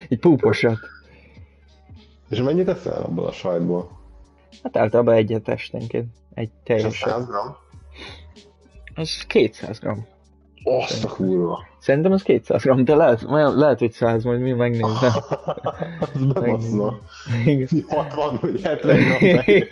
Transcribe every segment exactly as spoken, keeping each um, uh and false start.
Egy púposat. És mennyit eszel abból a sajtból? Hát általában egyet esténként. Egy És a teljeset. száz gramm? Az kétszáz gramm. Azt a kurva. Szerintem az kétszáz gramm, de lehet, lehet hogy száz, majd mi megnézem. Az bebaszna. Igen. hatvan vagy hetven gramm tehén.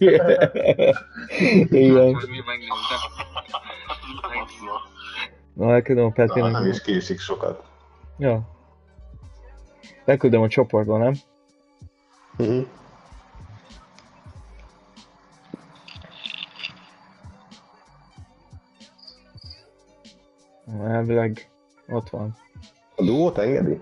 Igen. Majd mi megnézem. Bebaszna. Na, elküldöm a Petinek. Nem is késik sokat. Ja. Leküldöm a csoportba, nem? Uh-huh. Elvileg ott van. A duót engedi?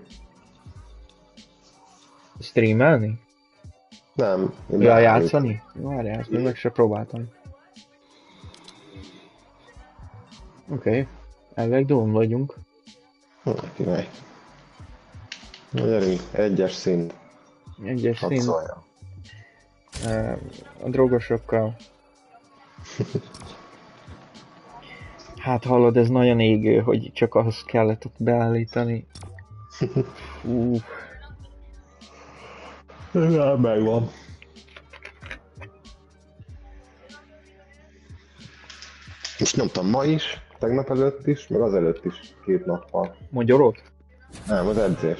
Streamelni? Nem. Ja, játszani? Várjál, ezt még meg se próbáltam. Oké. Okay. Elvileg dóm vagyunk. Hm, király. Na gyerünk, egyes szint. Egyes Hadd szint. szóljam. A drogosokkal. Hát hallod, ez nagyon égő, hogy csak ahhoz kellett ott beállítani. Uff. Ja, megvan. És nyomtam ma is, tegnap előtt is, meg az előtt is, két nappal. Magyarót? Nem, az edzés.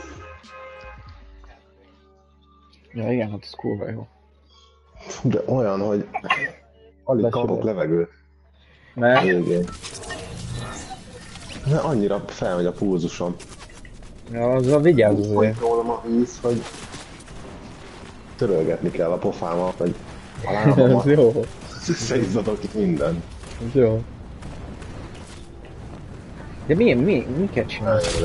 Ja igen, hát ez kurva jó. De olyan, hogy alig Lesülök. kapok levegőt. Mert? Végén. De annyira felmegy a pulzusom. Ja, azzal vigyázz azért. Rólam a víz, hogy törölgetni kell a pofámat, vagy a lábamat. Ez jó. Összeizzadok itt minden. Ez jó. De mi, mi, miket csinálsz?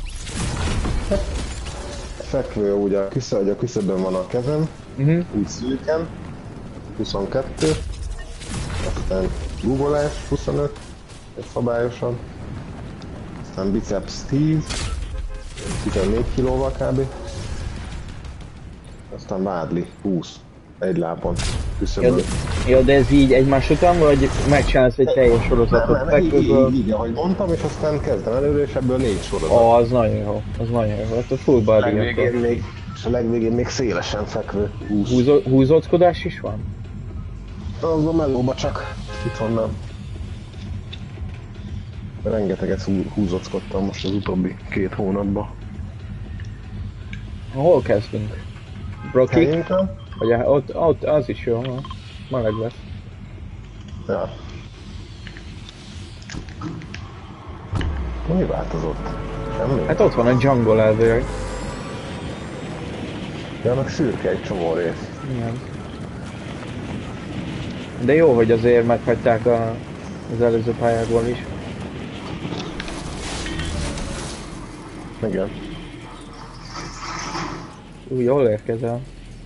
Fekvő úgy a küszöb, hogy a küszöbön van a kezem, Uh-huh. úgy szűken, huszonkettő, aztán googolás, huszonöt, egy szabályosan, aztán biceps tíz, tizennégy kilóval kb. Aztán vádli, húsz, egy lábon, küszöbön. Ja, ja, de ez így egymás után, vagy megcsinálsz egy teljes sorozatot? Nem, nem, így, így, Fekvőből? így, ahogy mondtam, és aztán kezdem előre, és ebből négy sorozat. Ó, az nagyon jó, az nagyon jó. Hát a full A body legvégén akkor. még, és a legvégén még szélesen fekvő. húsz. Húzó, húzóckodás is van? Az a melóba csak itt van, nem. Rengeteget hú, húzockodtam most az utóbbi két hónapban. Hol kezdünk? Broki? Helyénken? Vagy ott, ott az is jó, ha meleg lesz. Ja. Mi változott? Semmi? Hát ott van a jungle elvileg. Ja, meg szürke egy csomó rész. Igen. De jó, hogy azért meghagyták a, az előző pályákból is. Igen. Úgy jól érkezel.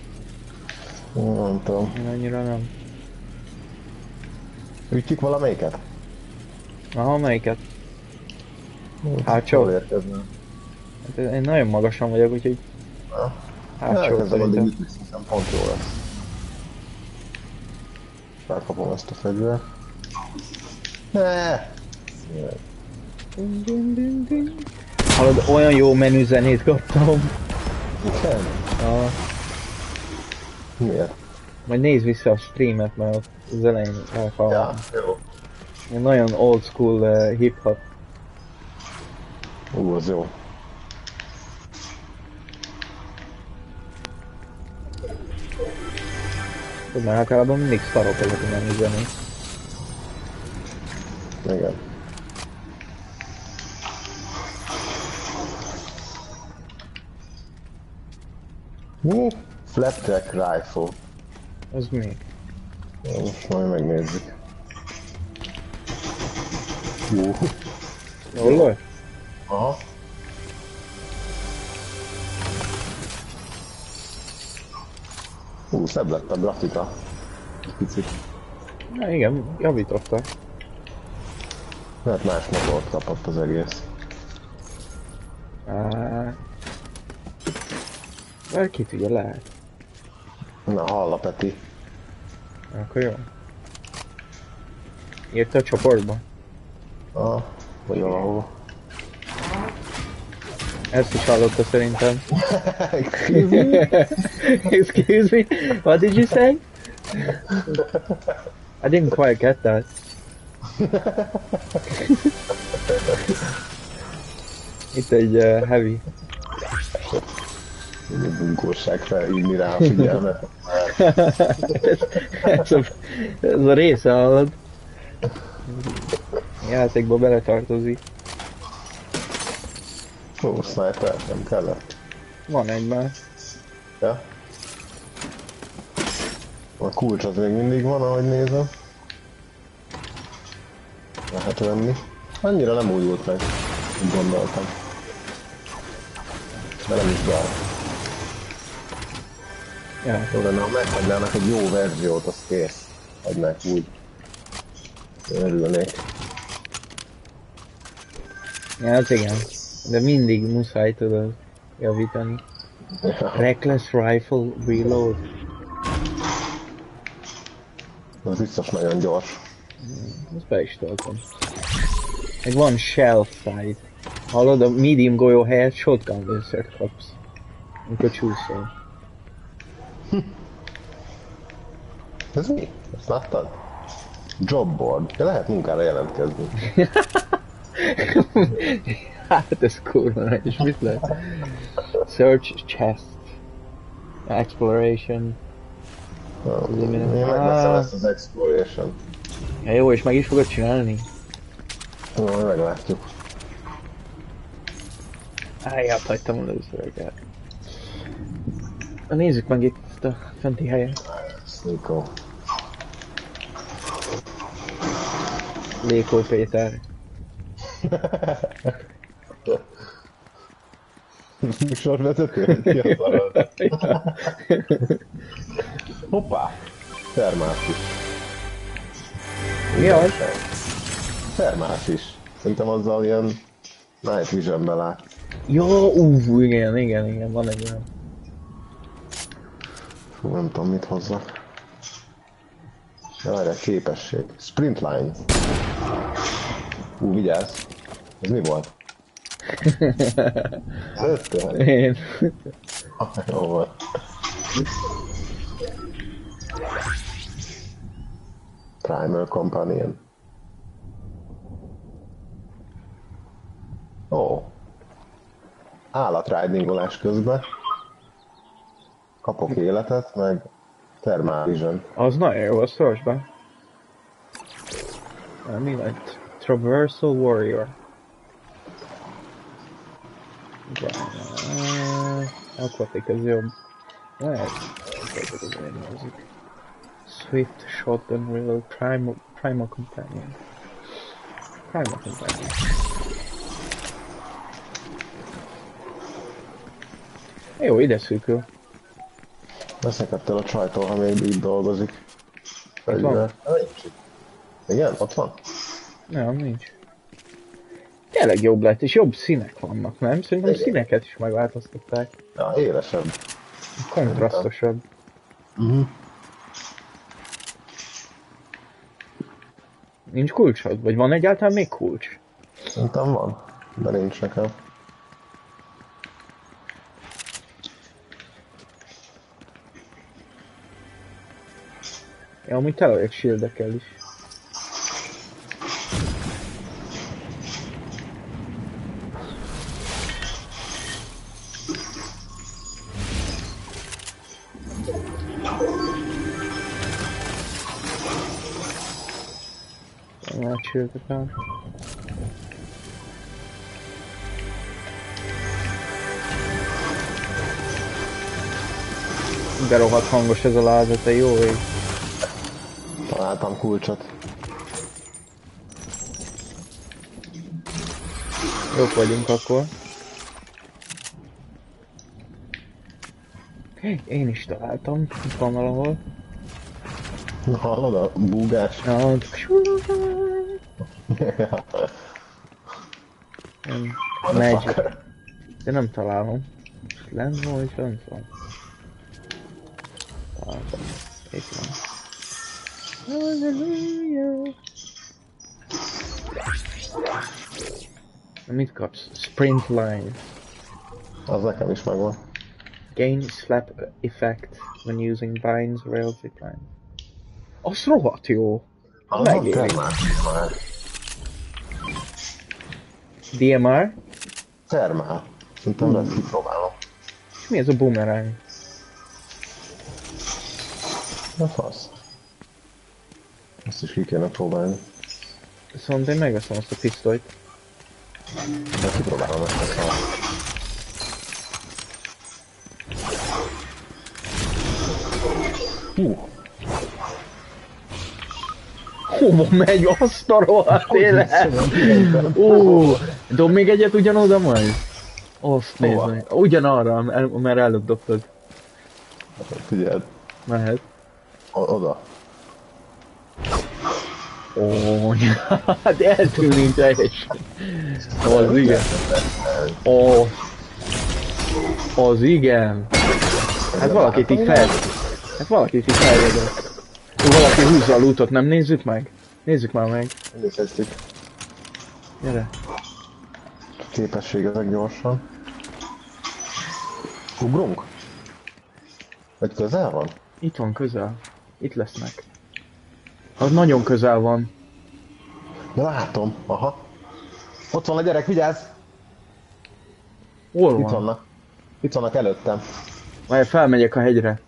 Nem tudom. Én annyira nem. Ütjük valamelyiket? Aha, melyiket? Jól Hátsó? érkeznem. Hát én nagyon magasan vagyok, úgyhogy... Ja. Hátsó Elkezdem addig szerintem. ütni, hiszem pont jó lesz. Felkapom ezt a fegyvert. Ne! Ding, ding, ding, ding. Hallod, olyan jó menü zenét kaptam. Igen? Ah, Miért? majd nézd vissza a streamet, mert ott az elején elhallom. Ja, jó. Ilyen nagyon old school uh, hip-hop. Ú, az jó. Tudod, mert általában mindig szarok ezek a menü zenék. Igen. Mi? Flapjack Rifle. Az mi? Ja, most majd megnézzük. Jó. Jól volt? Aha. Hú, szebb lett a grafika. Picit. Na igen, javítottak. Lehet más motort kapott az egész. Ah. Vagy ki tudja, lehet. Na, hall a Peti. Akkor jó. Írta a csoportba? Aha. Vagy valahova. Ezt is hallotta szerintem. Excuse me? Excuse me? What did you say? I didn't quite get that. Itt egy uh, heavy. Bunkóság felhívni rá a figyelmet. ez, ez, a, ez a része hallod. Játékba beletartozik. Ó, sniper, nem kellett. Van egy már. Ja? A kulcs az még mindig van, ahogy nézem. Lehet venni. Annyira nem újult meg, úgy gondoltam. De nem is bár. Ja. Jó lenne, ha meghagynának egy jó verziót, az kész. Hagynák úgy. Örülnék. Ja, hát igen. De mindig muszáj tudod javítani. Ja. Reckless Rifle Reload. Az biztos nagyon gyors. Ezt be is toltam. Meg van Shelf Side. Hallod, a medium golyó helyett shotgun lőszert kapsz. Amikor csúszol. Ez mi? Ezt láttad? Jobboard. De lehet munkára jelentkezni. Hát ez kurva nagy, és mit lehet? Search chest. Exploration. Ah, én megveszem ezt az Exploration. Ja, jó, és meg is fogod csinálni? Na, meglátjuk. Ájját hagytam a lőszereket. Na nézzük meg itt ezt a fenti helyet. Nikó. Lékó Péter. Műsorvezető? Ki az arra? Hoppá! Termás is. Mi az? Termás is. Szerintem azzal ilyen Night Vision-be lát. Jó, ú, igen, igen, igen, van egy olyan. Fú, nem tudom mit hozzak. Várjál, képesség. Sprint line. Ú, vigyázz. Ez mi volt? Öttel. Én. Jó volt. Primer Companion. Ó. Állatridingolás közben. Kapok életet, meg Thermal Vision. Az nagyon jó, az szors be. Na, mi lett? Traversal Warrior. Igen. Aquatic az jobb. Lehet. Aquatic az érdezik. Swift Shotgun Reload Primal, Primal Companion. Primal Companion. Jó, ide szűkül. Veszek ettől a csajtól, ha még itt dolgozik. Ott van? Igen, ott van? Nem, nincs. Tényleg jobb lett, és jobb színek vannak, nem? Szerintem igen. Színeket is megváltoztatták. Ja, élesebb. Kontrasztosabb. Uh-huh. Nincs kulcsod? Vagy van egyáltalán még kulcs? Szerintem van, de nincs nekem. Ja, amúgy tele vagyok shieldekkel is. Már shieldek el. De rohadt hangos ez a láza, te jó ég. Találtam kulcsot. Jók vagyunk akkor. Én is találtam, itt van valahol. Hallod a búgás? Ja, megy. De nem találom. Lent van, vagy lent van? Találtam. Itt van. Hallelujah. Mit kapsz? Sprint line. Az nekem is megvan. Gain slap effect when using binds, rail zipline. Az rohadt jó. Aha, Megéri. termál. dé em er? Termál. Szerintem lesz, kipróbálom. És mi ez a boomerang? Na fasz. Ezt is ki kéne próbálni. Viszont én megveszem azt a pisztolyt. De kipróbálom ezt a szart. Hú! Hova megy azt a rohadt élet? Ó, dob még egyet ugyanoda majd? Azt nézd Hova? meg. Ugyanarra, el- mert előbb dobtad. Figyeld. Mehet. O- oda. Ó, hát eltűnik teljesen. Az igen. Ó, az igen. Hát valakit így fel... Hát valakit így felvedett. Ó, valaki húzza a lootot, nem nézzük meg? Nézzük már meg. Nézhetjük. Gyere. Képesség ezek gyorsan. Ugrunk? Vagy közel van? Itt van közel. Itt lesznek. Az nagyon közel van. De látom. Aha. Ott van a gyerek, vigyázz! Hol Itt van? vannak. Itt vannak előttem. Várj, felmegyek a hegyre.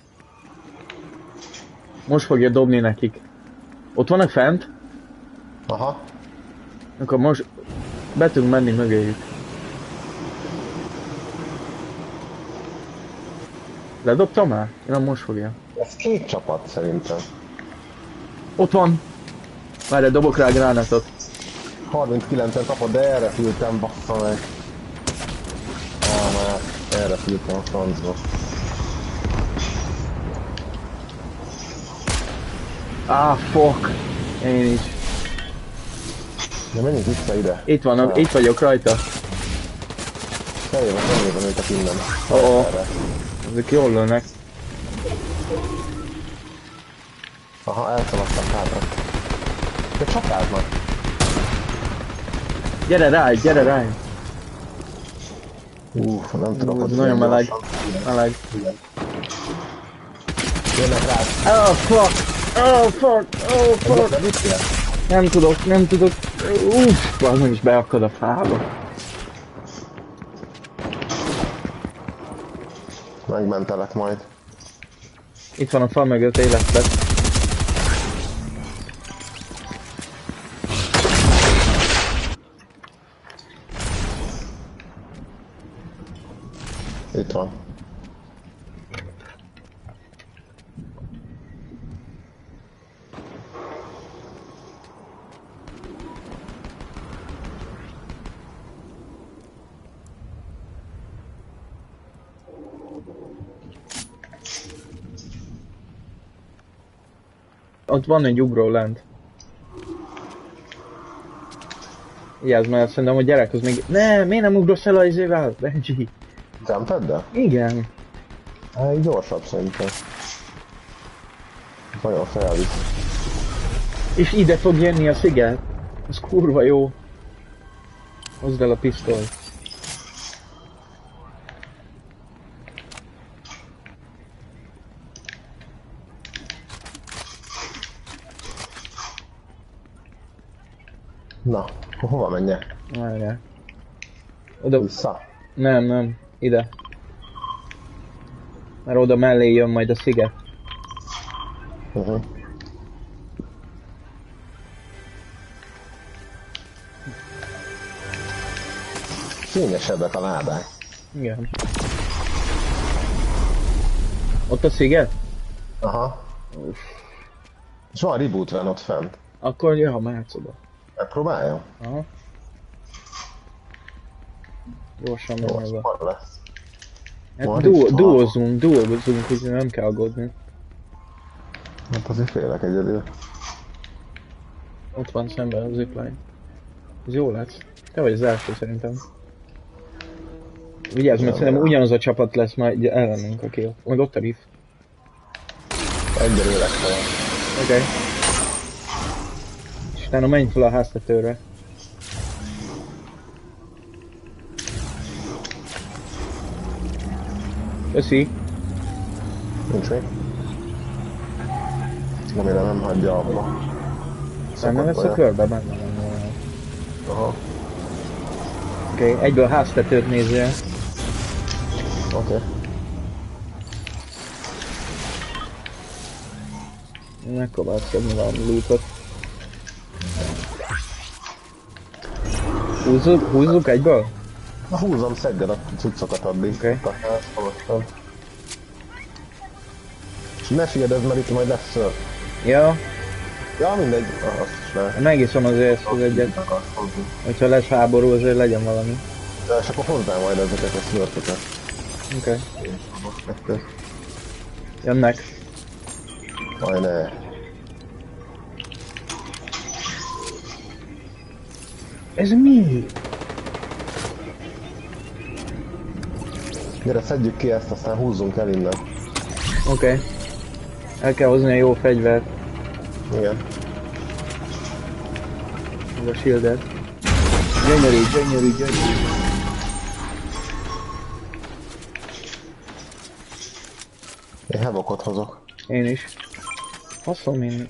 Most fogja dobni nekik. Ott vannak fent? Aha. Akkor most be tudunk menni mögéjük. Ledobtam már? Nem, most fogja. Ez két csapat szerintem. Ott van! Várj, dobok rá a gránátot. harminckilencen kapott, de erre fültem, bassza meg. Ah, már erre fültem a francba. Ah, fuck! Én is. De menjünk vissza ide. Itt van, Ah. itt vagyok rajta. Feljövök, nem nézem őket innen. Ó, ó. Erre. Ezek jól lőnek. Aha, elszaladtak hátra. De csapáznak. Gyere rá, gyere rá! Uff, nem tudom, Ú, hogy ez nagyon ilyen meleg. gyorsan. Meleg. Jönnek rád. Oh fuck! Oh fuck! Oh fuck! De mit kell? Nem tudok, nem tudok. Uff, az meg is beakad a fába. Megmentelek majd. Itt van a fal mögött, élet lett. Itt van. Ott van egy ugró lent. Vigyázz, mert szerintem a gyerek az még... Ne, miért nem ugrosz el a izével? Benji. Jumped de? Igen. Hát így gyorsabb szerintem. Nagyon felvisz. És ide fog jönni a sziget. Ez kurva jó. Hozd el a pisztolyt. Na, hova menjek? Várjál. Oda... Vissza? Nem, nem. Ide. Mert oda mellé jön majd a sziget. Uh-huh. Fényesebbek a ládák. Igen. Ott a sziget? Aha. Uff. És van reboot van ott fent. Akkor jöjj, ha mehetsz oda. Megpróbáljam? Aha. Gyorsan Jó, menj az oda. mar lesz. Hát Van duo, itt duózunk, duózunk, úgyhogy nem kell aggódni. Hát azért félek egyedül. Ott van szemben a zipline. Ez jó lesz. Te vagy az első szerintem. Vigyázz, mert Ja, szerintem ja. ugyanaz a csapat lesz majd ellenünk, aki ott. Meg ott a riff. Egyre élek fel. Oké. Okay. És utána menj fel a háztetőre. Köszi. Nincs még. Remélem nem hagyja abba. Benne lesz a körbe? Benne van volna. Aha. Oké, okay, egyből háztetőt nézzél. Oké. Okay. Megpróbálsz szedni valami lootot. Húzzuk, húzzuk egyből? Na húzom, szedjed a cuccokat addig. Oké. Okay. Ne siedezd, mert itt majd lesz ször. Ja. Ja, mindegy. Ah, azt is lehet. Megiszom azért ezt az egyet. Hogyha lesz háború, azért legyen valami. De és akkor hozzá majd ezeket a szörtöket. Oké. Okay. Jönnek. Aj ne. Ez mi? Gyere, szedjük ki ezt, aztán húzzunk el innen. Oké. Okay. El kell hozni a jó fegyvert. Igen. Ez a shieldet. Gyönyörű, gyönyörű, gyönyörű. Én hevokot hozok. Én is. Faszom én...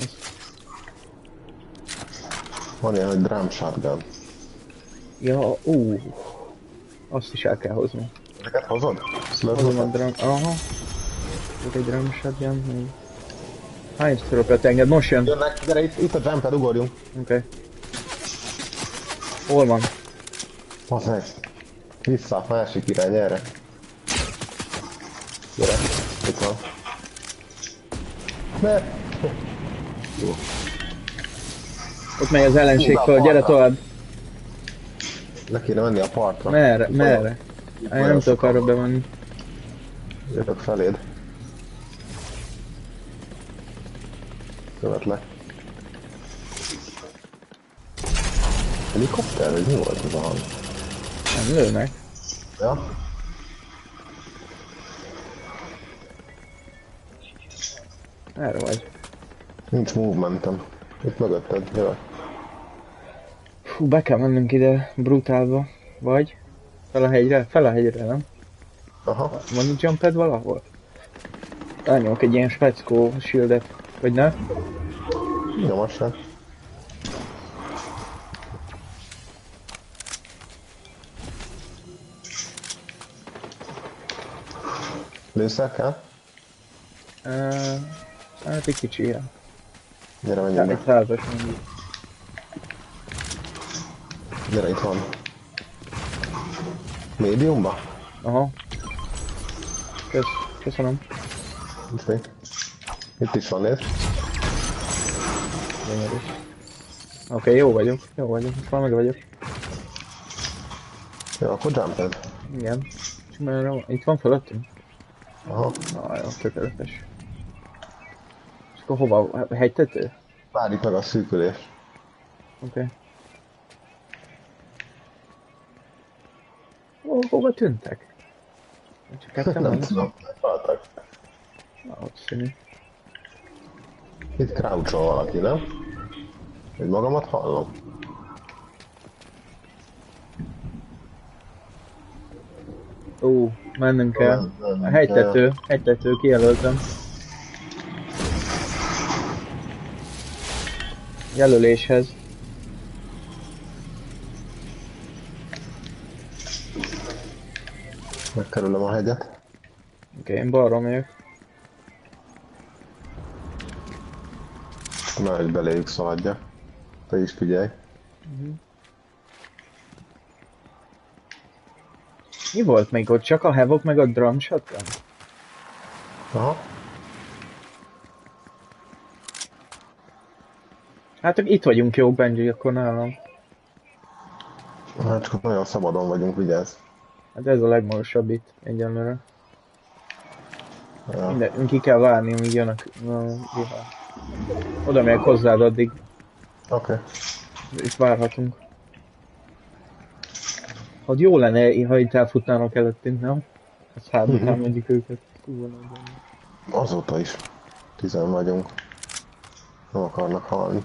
Van ilyen, hogy drum shotgun. Ja, ú. Azt is el kell hozni. Ezeket hozod? Hozom a drum... Aha. Itt egy drum shotgun, még... Hány szöröpet enged? Most jön. Jönnek, gyere itt, itt a jumper, ugorjunk. Oké. Okay. Hol van? Hozd meg. Vissza, másik irány, erre. Gyere, itt van. Ne! Jó. Ott megy az ellenség föl, gyere tovább. Le kéne menni a partra. Merre? Merre? Én nem tudok arra bemenni. Jövök feléd. Követlek. Helikopter, vagy mi volt ez a hang? Nem lőnek. Ja? Erre vagy. Nincs movementem. Itt mögötted, jövök. Fú, be kell mennünk ide brutálba. Vagy? Fel a hegyre? Fel a hegyre, nem? Aha. Van itt jumped valahol? Elnyomok egy ilyen speckó shieldet. Vagy ne? Nyomassák. Lőszer kell? Uh, hát egy kicsi ilyen. Gyere, menjünk Egy be. százas mondjuk. Gyere, itt van. Médiumba? Aha. Kösz, köszönöm. Nincs még. Itt is van, nézd. Gyönyörű. Oké, okay, jó vagyok, jó vagyok, most már meg vagyok. Jó, akkor jumped. Igen. És merre van? Itt van fölöttünk? Aha. Ah, jó, tökéletes. És akkor hova? Hegytető? Várjuk meg a szűkülést. Oké. Okay. Ó, hova tűntek? Csak ketten Nem vannak? tudom, meghaltak. Na, ott színű. Itt crouchol valaki, nem? Hogy magamat hallom. Ó, mennünk kell. A hegytető, hegytető, kijelöltem. Jelöléshez. Megkerülöm a hegyet. Oké, okay, én balra megyek. Nehogy beléjük szaladjak. Te is figyelj. Uh-huh. Mi volt még ott? Csak a Havoc meg a drum shotgun? Aha. Hát itt vagyunk jó, Benji, akkor nálam. Hát csak nagyon szabadon vagyunk, vigyázz. Hát ez a legmagasabb itt, egyenlőre. Ja. Minden, ki kell várni, amíg jön a vihar. Oda megyek hozzád addig. Oké. Okay. Itt várhatunk. Hát jó lenne, ha itt elfutnának előttünk, nem? Hát hátultán uh-huh. megyük őket. Azóta is. Tizen vagyunk. Nem akarnak halni.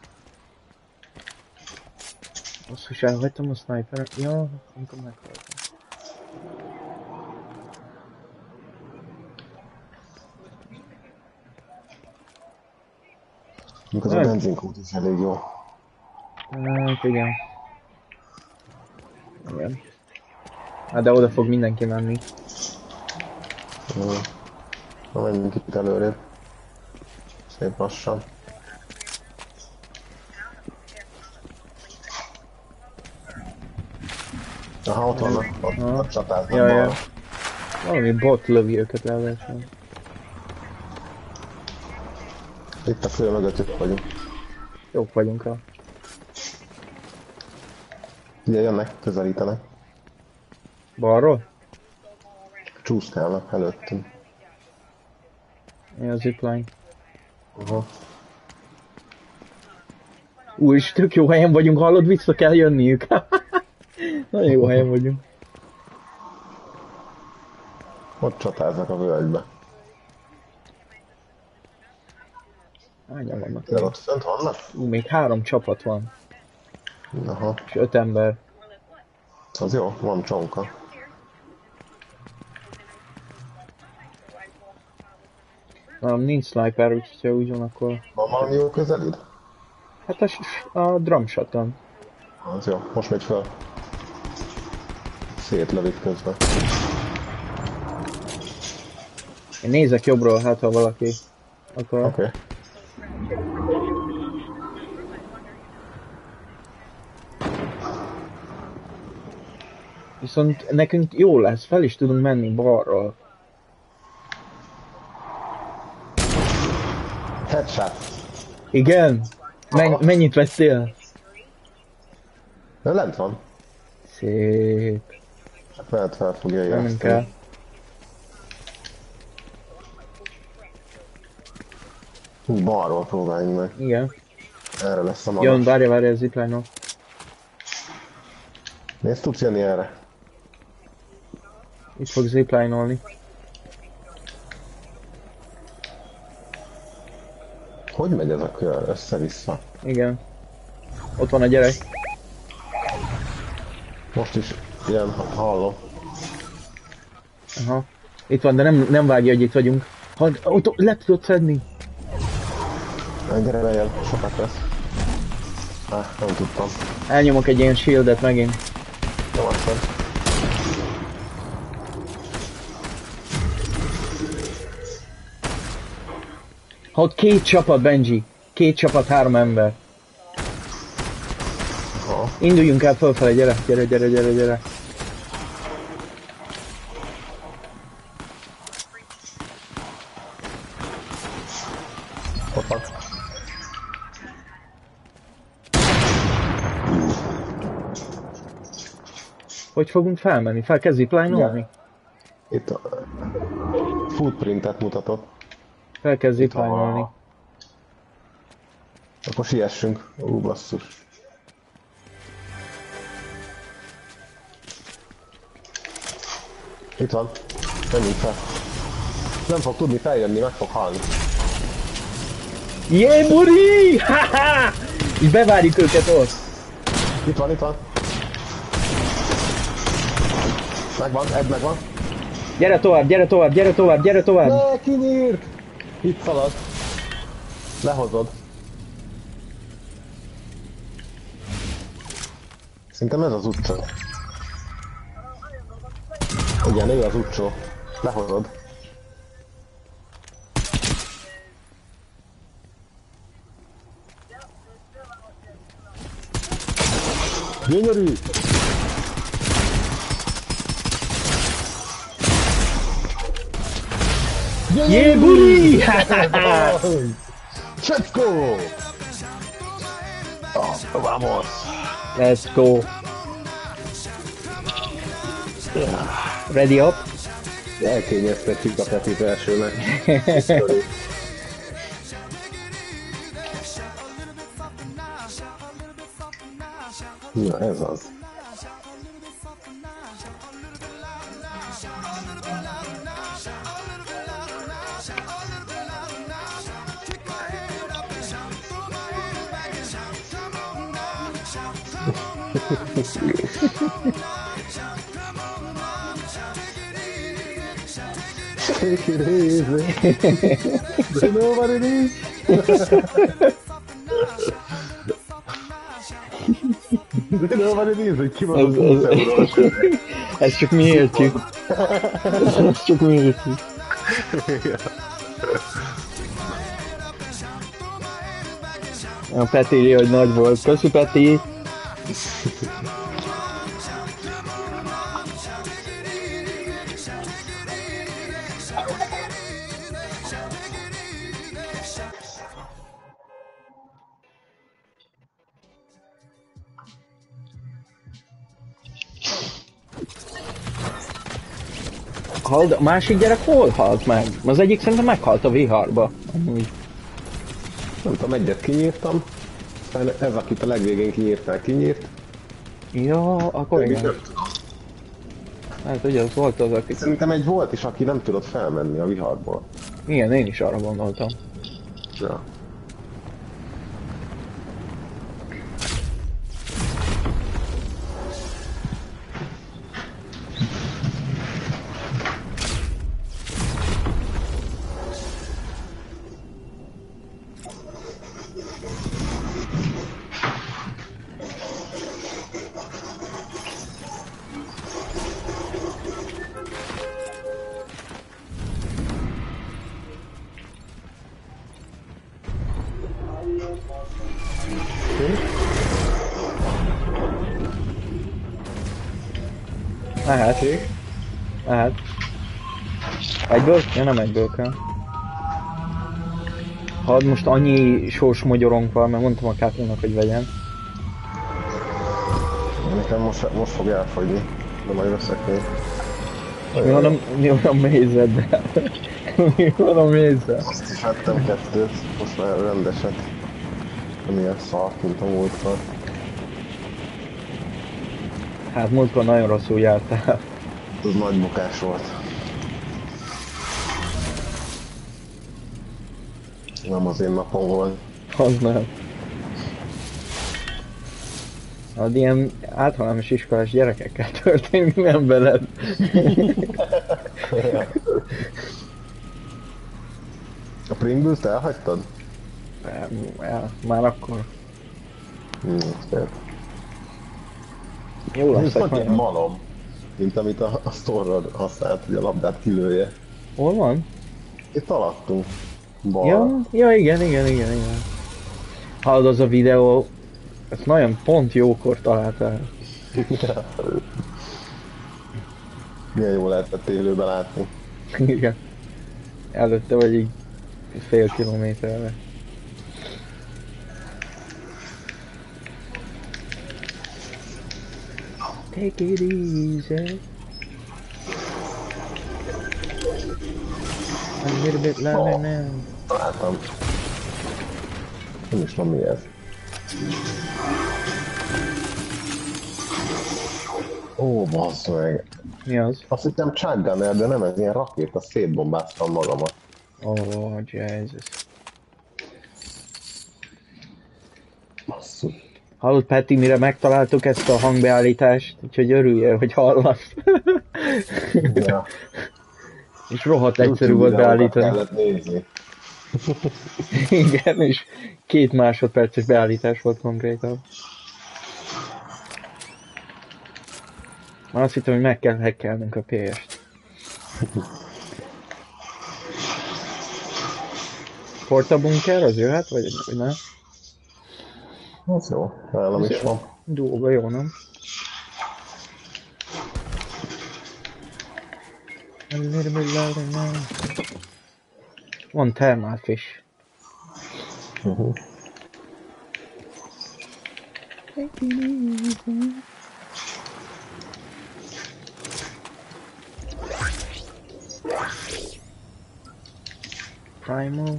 Azt is elhagytam a sniper-et. Ja, amikor meghaltam. Mikor az a benzinkút is elég jó. Hát igen. Igen. Hát de oda fog mindenki menni. Mm. Na menjünk itt előrébb. Szép lassan. Aha, ott vannak, ott, ott csatáznak ja, balra. ja. Valami bot lövi őket ráadásul. Itt a fő mögöttük vagyunk. Jók vagyunk rá. Ugye jönnek, közelítenek. Balról? Csúszkálnak előttünk. Mi a zipline? Aha. Új, és tök jó helyen vagyunk, hallod, vissza kell jönniük. Nagyon jó helyen vagyunk. Ott csatáznak a völgybe. Hányan vannak? De ott fönt vannak? Ú, még három csapat van. Aha. És öt ember. Az jó, van csonka. Nem, nincs sniper, úgyhogy úgy van, akkor... Van valami jó közelid? Hát a, a drum shotgun. Az jó, most megy fel. Szétlövik közben. Én nézek jobbról, hát ha valaki akar. Oké. Okay. Viszont nekünk jó lesz, fel is tudunk menni balról. Headshot. Igen? Men mennyit vettél? De lent van. Szép. Hát lehet fel fogja Nem ijeszteni. kell. Hú, balról próbáljunk meg. Igen. Erre lesz a magas. Jön, várja, várja a zipline-ot. Nézd, tudsz jönni erre? Itt fog zipline-olni. Hogy megy ez a kör össze-vissza? Igen. Ott van a gyerek. Most is ilyen hallom. Aha. Itt van, de nem, nem vágja, hogy itt vagyunk. Ha, ott le tudod szedni. Na, gyere bejel, sokat lesz. Ah, nem tudtam. Elnyomok egy ilyen shieldet megint. Jó, aztán. Ha ott két csapat, Benji. Két csapat, három ember. Aha. Induljunk el fölfele, gyere, gyere, gyere, gyere, gyere. Ott van. Hogy fogunk felmenni? Fel kell zipline-olni? Itt a footprintet mutatott. Fel kell Itt zipline-olni. a... Akkor siessünk. Ú, basszus. Itt van. Menjünk fel. Nem fog tudni feljönni, meg fog halni. Jé, buri! Ha-ha! És bevárjuk őket ott. Itt van, itt van. Megvan, egy megvan. Gyere tovább, gyere tovább, gyere tovább, gyere tovább. Ne, kinyírt! Itt szalad. Lehozod. Szerintem ez az utcsó. Igen, ő az utcsó. Lehozod. Gyönyörű! Jé, buri! Let's go! Oh, vamos! Let's go. Ready up? Elkényeztetjük a Petit elsőnek. Na, ez az. Take it easy. They know what it is. De van egy nézd, hogy ki van a Ez, húsz ez, eurós. ezt csak mi értjük. Ezt csak mi értjük. A Peti írja, hogy nagy volt. Köszi, Peti! Hald, a másik gyerek hol halt meg? Az egyik szerintem meghalt a viharba. Amúgy. Nem tudom, egyet kinyírtam. Aztán ez, akit a legvégén kinyírtál, kinyírt. Ja, akkor igen. Hát ugye az volt az, aki... Szerintem egy volt is, aki nem tudott felmenni a viharból. Igen, én is arra gondoltam. Ja. Mehet. Mehet. Egyből? Ja, nem egyből kell. Ha most annyi sós magyarónk van, mert mondtam a Kátrinak, hogy vegyen. Nekem most, most fog elfogyni, de majd veszek még. Mi van a, mi van a mézeddel? Mi van a mézzel? Azt is vettem kettőt, most már rendeset. Amilyen szart, mint a múltkor. Hát múltkor nagyon rosszul jártál. Ez nagy bukás volt. Nem az én napom volt. Az nem. Az ilyen általános iskolás gyerekekkel történik, nem veled. A Pringles-t elhagytad? El, már akkor. Hmm, szép. Jó lesz, Ez van egy nagyon. malom, mint amit a, a sztorral használt, hogy a labdát kilője. Hol van? Itt alattunk. Bal. Ja, ja, igen, igen, igen, igen. Hallod, az a videó, ezt nagyon pont jókor találtál. Milyen jó lehetett élőben látni. Igen. Előtte vagy így fél kilométerre. Take it easy. A little bit louder now. Találtam. Nem is tudom mi ez. Ó, bassz meg. Mi az? Azt hittem Chuggunner, de nem, ez ilyen rakéta, szétbombáztam magamat. Oh, Jesus. Basszus. Hallod, Peti, mire megtaláltuk ezt a hangbeállítást, úgyhogy örüljél, hogy hallasz. Ja. És rohadt egyszerű volt beállítani. Kellett nézni. Igen, és két másodperces beállítás volt konkrétan. Már azt hittem, hogy meg kell hackelnünk a pé est. Porta Bunker, az jöhet, vagy, vagy nem? Az jó, nálam is van. Dolga jó, nem? A little bit louder now. Van thermal fish. Uh-huh. Take it easy. Primal.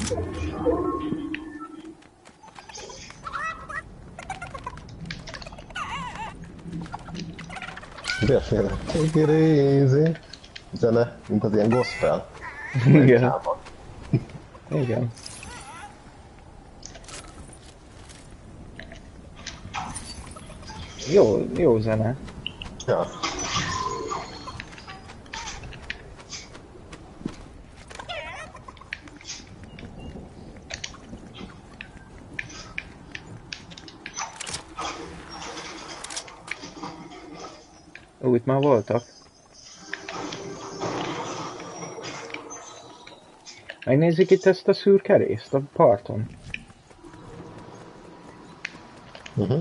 Miért Take it easy. Zene, mint az ilyen gospel. Igen. Igen. Jó, jó zene. Ja. Ó, itt már voltak. Megnézzük itt ezt a szürke részt a parton. Uh-huh.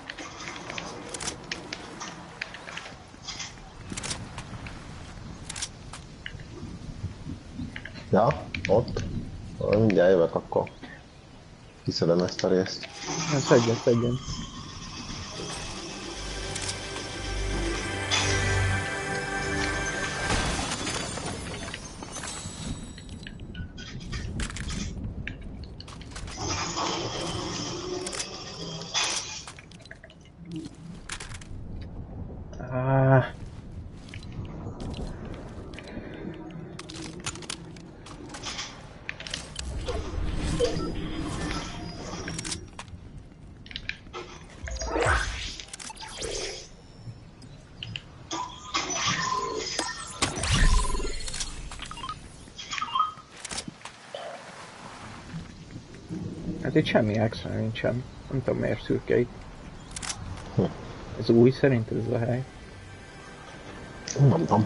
Ja, ott. Mindjárt jövök, akkor kiszedem ezt a részt. Na, szedjen, szedjen. Ah. Hát itt semmi extra nincsen. Nem tudom miért szürke itt. Hm. Ez új szerint ez a hely? Nem tudom.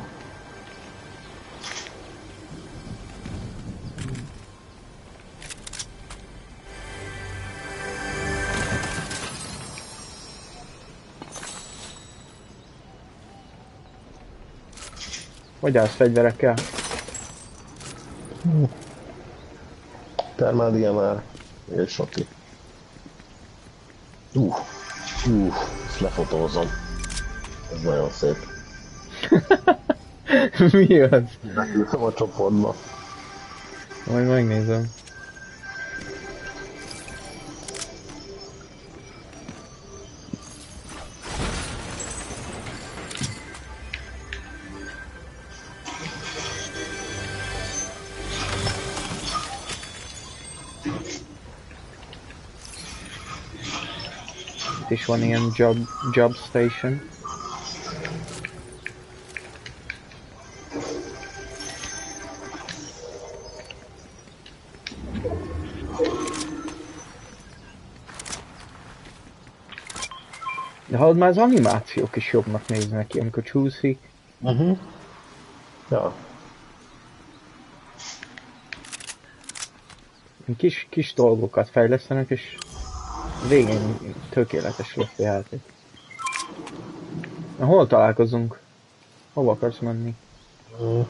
Vadász fegyverekkel? Hm. Termáld ilyen már. Egy soki. Uh, uh, ezt lefotózom. Ez nagyon szép. Mi az? Beküldtem a csoportba. Majd megnézem. Itt is van ilyen job, job station. De hallod, már az animációk is jobbnak néznek ki, amikor csúszik. Uh-huh. Ja. Kis, kis dolgokat fejlesztenek, és végén tökéletes lesz a játék. Na, hol találkozunk? Hova akarsz menni? Uh.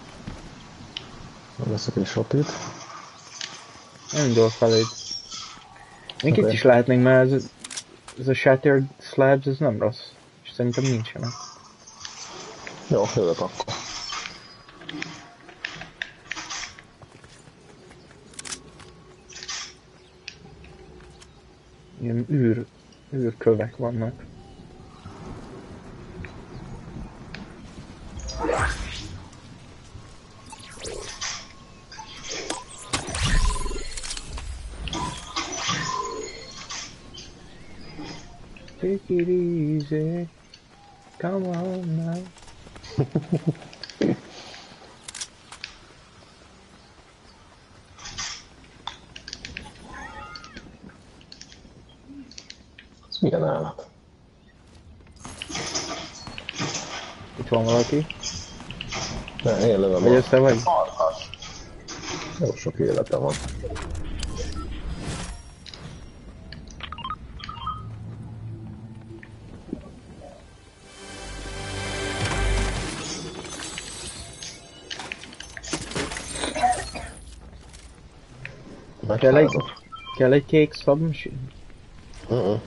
Veszek egy shopit. Nem indul feléd. Még Okay. itt is lehetnénk, mert ez, ez a Shattered Slabs, ez nem rossz. És szerintem nincsenek. Jó, jövök akkor. Ilyen űr, űrkövek vannak. Take it easy. Come on now. Ez milyen állat? Itt van valaki. Ne, én lövöm. Vagy ez te vagy? Farkas. Jó sok élete van. Kell egy, kell egy kék submachine? Uh-uh.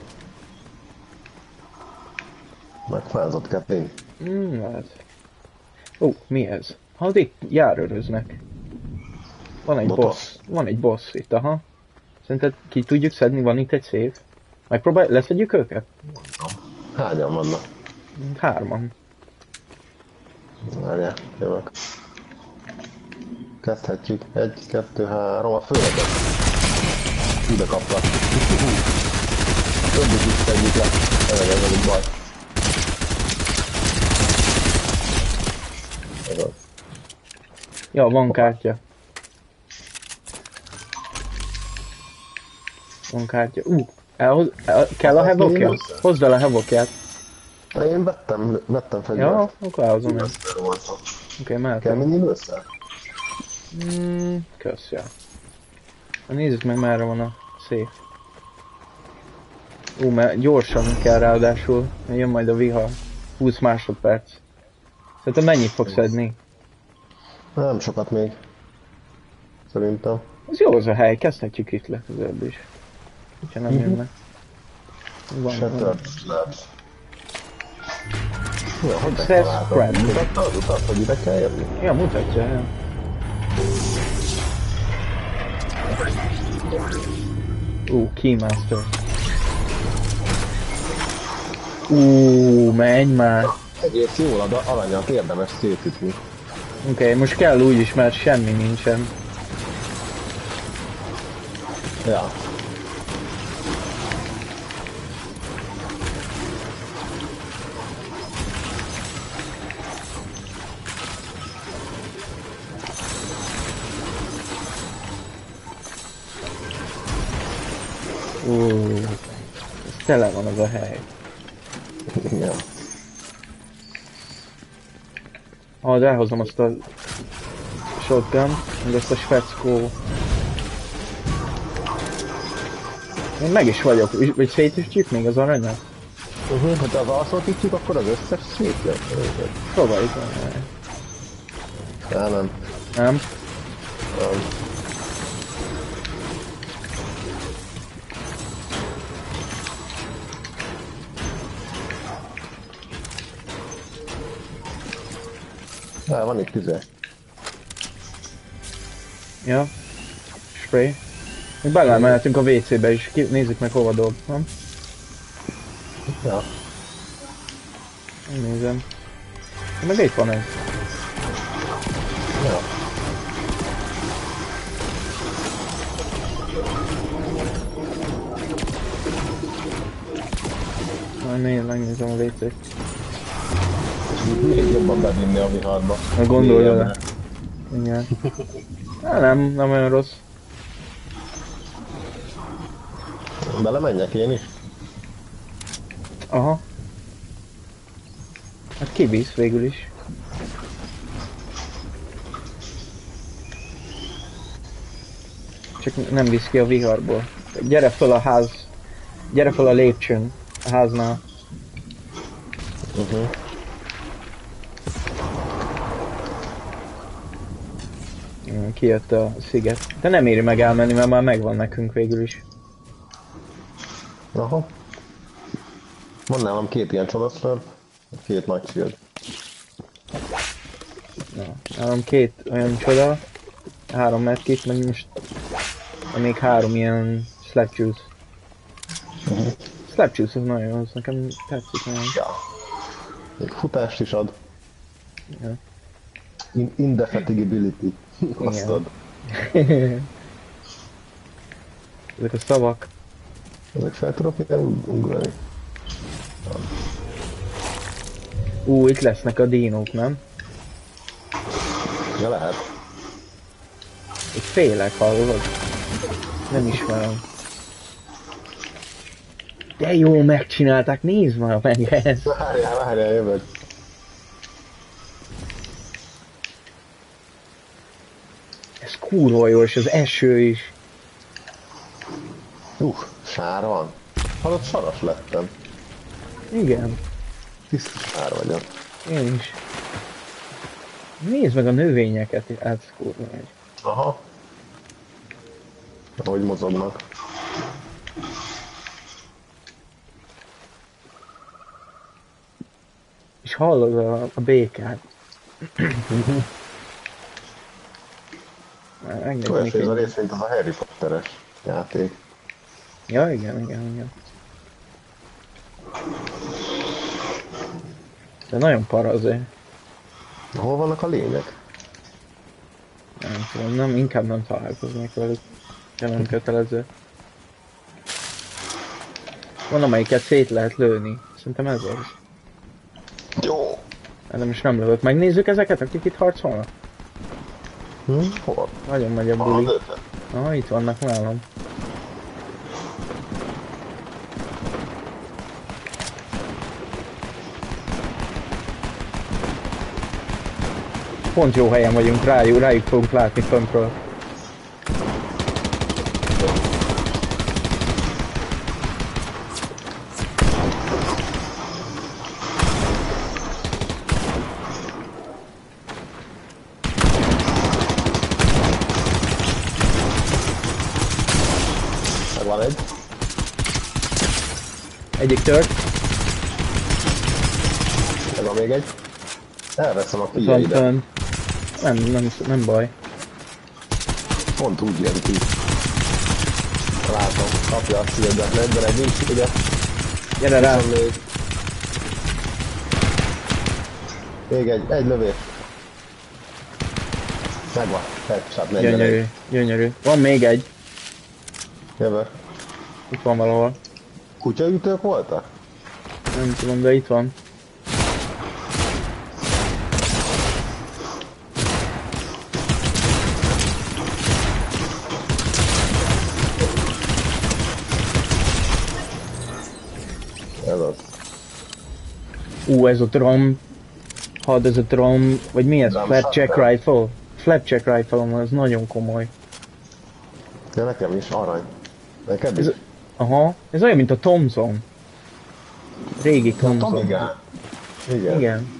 Megfázott Kathleen. Hmm, lehet. Ó, mi ez? Hát itt járőröznek. Van egy Botos? boss. Van egy boss itt, aha. Szerinted ki tudjuk szedni? Van itt egy szép? Megpróbálj, leszedjük őket? Hányan vannak? Hárman. Várjál, jövök. Kezdhetjük. Egy, kettő, három, a földet. Ide kaplak. Többit is tegyük le. Elege velük baj. Ez az. Ja, van kártya. Van kártya. Ú, uh, elhoz, el, kell a hevokja? Hozd el a hevokját. Én vettem, vettem fegyvert. Ja, akkor elhozom én. Lőször voltam. Oké, Kell mehetem. minni lőszer? Mm, kösz, ja. Na, nézzük meg, merre van a szép. Ú, mert gyorsan kell ráadásul, mert jön majd a vihar. húsz másodperc. Szerintem mennyit fogsz szedni? Nem sokat még. Szerintem. Ez jó az a hely, kezdhetjük itt legközelebb is. Ha nem Mhm. jönnek. Van, Se van. tört lehet. Ja, hogy Access megtaláltad? granted. Mutatta az utat, hogy ide kell jönni? Ja, mutatja, ja. Ú, Keymaster. Ú, menj már. Egész jól ad aranyat, érdemes szétütni. Oké, okay, most kell úgy is, mert semmi nincsen. Ja. Ú, ez tele van az a hely. Igen. Ah, elhozom azt a shotgun, meg azt a speckó. Én meg is vagyok, és- vagy szétütjük még az aranyat? Uh-huh. Hát az alszót ütjük, akkor az összes szétjön. Próbáljuk meg. Nem, nem. Nem? nem. Á, van itt tüze. Ja. Spray. Még belemelhetünk a vé cé-be is, Ki- nézzük meg hova dob, nem? Ja. Nézem. Meg itt van ez. Ja. Majd még megnézem a vé cét. Még jobban bevinni a viharba. Na gondolj Még vele. Igen. Á, nem, nem olyan rossz. Belemenjek én is? Aha. Hát kivisz végül is. Csak nem visz ki a viharból. Gyere fel a ház. Gyere fel a lépcsőn. A háznál. Uh-huh. Mm, kijött a sziget. De nem éri meg elmenni, mert már megvan nekünk végül is. Aha. Van nálam két ilyen csodaszlöp, két nagy shield. Ja. Nálam két olyan csoda. Három medkit, meg most még három ilyen slap juice. Uh-huh. Slap juice az nagyon jó, az nekem tetszik nagyon. Ja. Még futást is ad. Ja. In indefatigability. Azt ad. Ezek a szavak. Ezek fel tudok ide ugrani? Ú, itt lesznek a dinók, nem? Ja, lehet. Itt félek, hallod? Nem ismerem. De jó megcsinálták, nézd már meg ezt! Várjál, várjál, jövök. Ez kurva jó, és az eső is. Uh, sár van. Hallott, saras lettem. Igen, Tiszta sár vagyok. én is. Nézd meg a növényeket, ez kurva egy. Aha. Ahogy mozognak. És hallod a, a békát. Megnéznék Olyan ez a egy... rész, mint az a Harry Potteres játék. Ja, igen, igen, igen. De nagyon para azért. Hol vannak a lények? Nem tudom, nem, inkább nem találkoznék velük. De nem kötelező. Van, amelyiket szét lehet lőni. Szerintem ez az. Jó. De most nem lövök. Megnézzük ezeket, akik itt harcolnak? Hm? Hol? Nagyon megy a Hol buli. az ötlet? Ah, itt vannak nálam. Pont jó helyen vagyunk, rájuk, rájuk fogunk látni föntről. Megvan egy. Egyik tört, Megvan még egy. Elveszem a ott van figyeidet. fönn. Nem, nem, nem baj. Pont úgy jön ki. Látom, kapja a szildet, rendben egy nincs ide. Gyere rá! Viszont még. Még egy, egy lövés. Megvan, headshot negyvenegy. Gyönyörű, gyönyörű. Van még egy. Jövő. Itt van valahol. Kutyaütők voltak? Nem tudom, de itt van. Ez az. Ú, ez a drum. Had, ez a drum. Vagy mi ez? Drum Flapjack shotgun. rifle? Flapjack rifle, ez nagyon komoly. De nekem is arany. Neked is? Ez, aha, ez olyan, mint a Thompson. Régi Tom, Thompson. igen. Igen. Igen.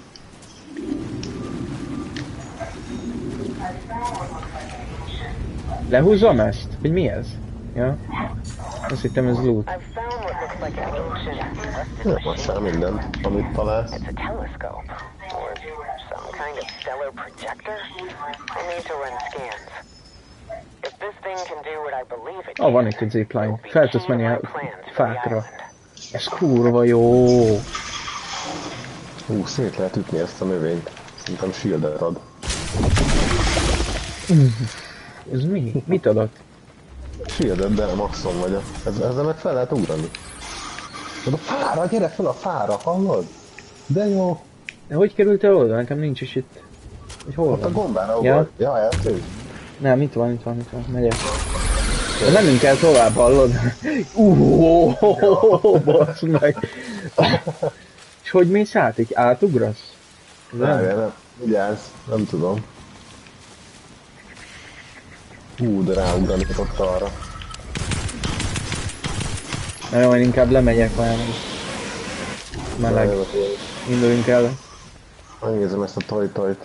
Lehúzzam ezt? Vagy mi ez? Ja. Azt hittem ez loot. I've found what looks like an ancient Nem, most sem minden, amit találsz. It's a telescope, or some kind of stellar projector. I need to run scans. If this thing can do what I believe it Ah, van can, itt egy zipline. it'll be Fel tudsz key to menni my a plans for the fákra. island. Ez kurva jó. Hú, szét lehet ütni ezt a növényt. Szerintem shieldet ad. Ez mi? Mit adott? Shieldet, de maxon vagyok. Ez, ezzel meg fel lehet ugrani. De a fára, gyere fel a fára, hallod? De jó. De hogy kerültél oda? Nekem nincs is itt. Hogy hol Ott a van? gombára Ja. volt. Ja, eltűnt. Nem, itt van, itt van, itt van. Megyek. De menjünk kell tovább, hallod? Uuuuh, bassz meg. És hogy mész át? Így átugrasz? Várjál, nem. Vigyázz, nem tudom. Hú, de ráugranik ott arra. Na jó, én inkább lemegyek már. Meleg. Na, jövök én. Induljunk el. Megnézem ezt a toj-tojt.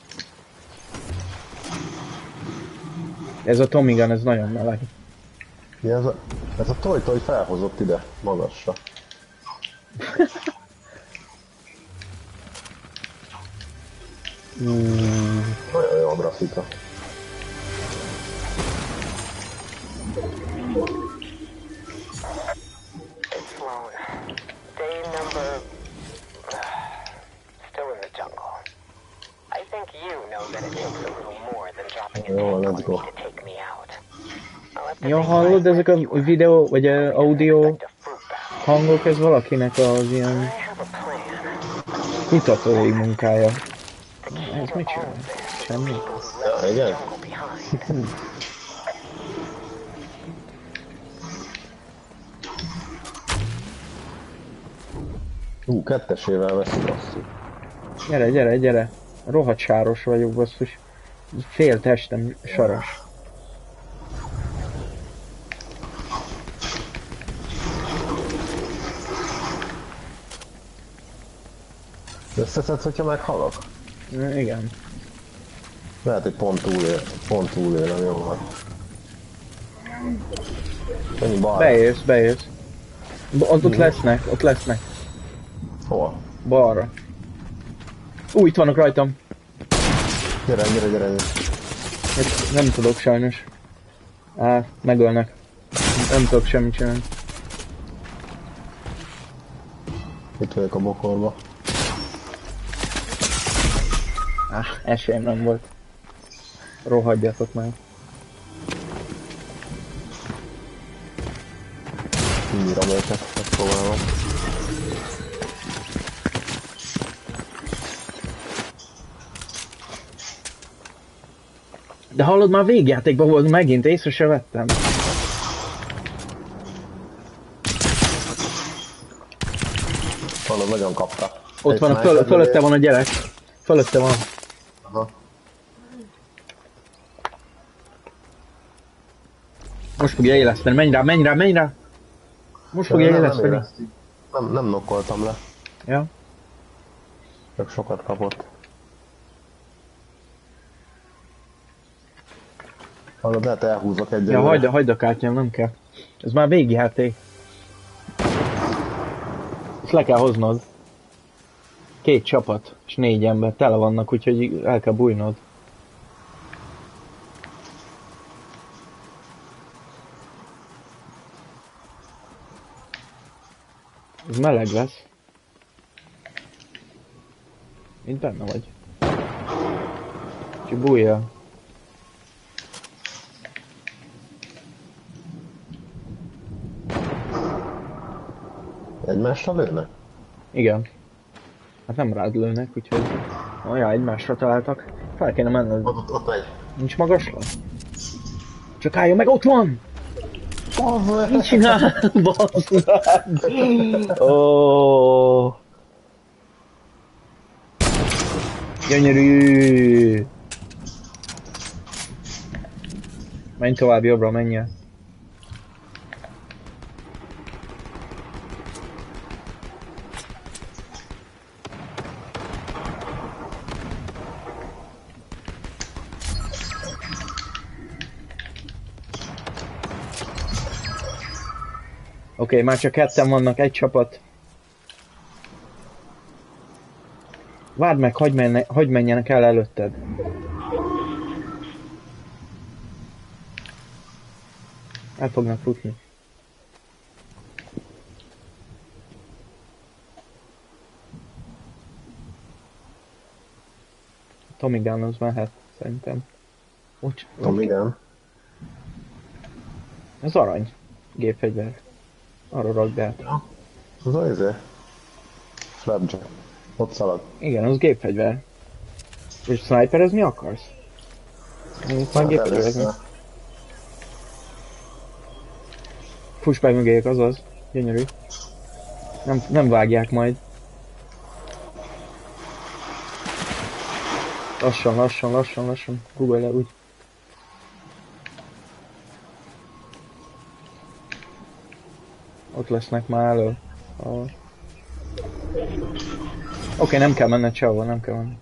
Ez a Tommy gun, ez nagyon meleg. Mi ez a... Ez a toj-toj felhozott ide, magasra. Mm, Nagyon jó a grafika. It's Sloan. Day number... Still in the jungle. I think you know that it takes a little more than dropping an Jó, egg let's go. to take me out. I'll have to ja, make hallod, my ezek a videó, vagy a audio like the fruit basket. hangok, ez valakinek az ilyen I have a plan. kutatói munkája. The key Ez to mit all csinál? of this Semmi. people who left Ja, the igen. jungle behind. Hú, kettesével veszik azt. Gyere, gyere, gyere. Rohadt sáros vagyok, basszus. Fél testem saras. Összeszedsz, hogyha meghalok? Igen. Lehet, hogy pont túlél, pont túlélem, jó van. Ennyi bal. Bejössz, bejössz. B- ott, ott lesznek, ott lesznek. Hol? Balra. Ú, itt vannak rajtam. Gyere, gyere, gyere. gyere. Hát nem tudok sajnos. Á, megölnek. Nem tudok semmit csinálni. Itt vagyok a bokorba. Á, esélyem nem volt. Rohadjatok meg. Nyírom őket, megpróbálom. De hallod, már végjátékban volt megint, észre se vettem. Hallod, nagyon kapta. Ott Egy van, a föl, sniper fölötte lövés. van a gyerek. Fölötte van. Aha. Most fogja éleszteni, menj rá, menj rá, menj rá! Most fogja Nem, nem éleszteni. érezti. Nem, nem nokkoltam le. Ja. Csak sokat kapott. Hallod, lehet elhúzok egy Ja, hagyd, hagyd a kártyám, nem kell. Ez már végjáték. Ezt le kell hoznod. Két csapat, és négy ember, tele vannak, úgyhogy el kell bújnod. Ez meleg lesz. Itt benne vagy. Úgyhogy bújj el. Egymásra lőnek? Igen. Hát nem rád lőnek, úgyhogy... Olyan, egymásra találtak. Fel kéne menned. Ott, ott, ott megy. Nincs magasra? Csak álljon meg, ott van! Mit csinál? Bazd meg! Ó. Gyönyörű! Menj tovább jobbra, menj el. Oké, okay, már csak ketten vannak, egy csapat. Várd meg, hagyj, menne, hagyj menjenek el előtted. El fognak futni. Tommy Gun az mehet, szerintem. Ucs, Tommy Gun. Ez arany. Gépfegyver. Arra rakd át. Az az izé. Flapjack. Ott szalad. Igen, az gépfegyver. És sniper, ez mi akarsz? Itt már gépfegyver. Fuss be mögéjük, azaz. Gyönyörű. Nem, nem vágják majd. Lassan, lassan, lassan, lassan. Google le úgy. Ott lesznek már elő. Oh. Oké, okay, nem kell menned sehova, nem kell menni.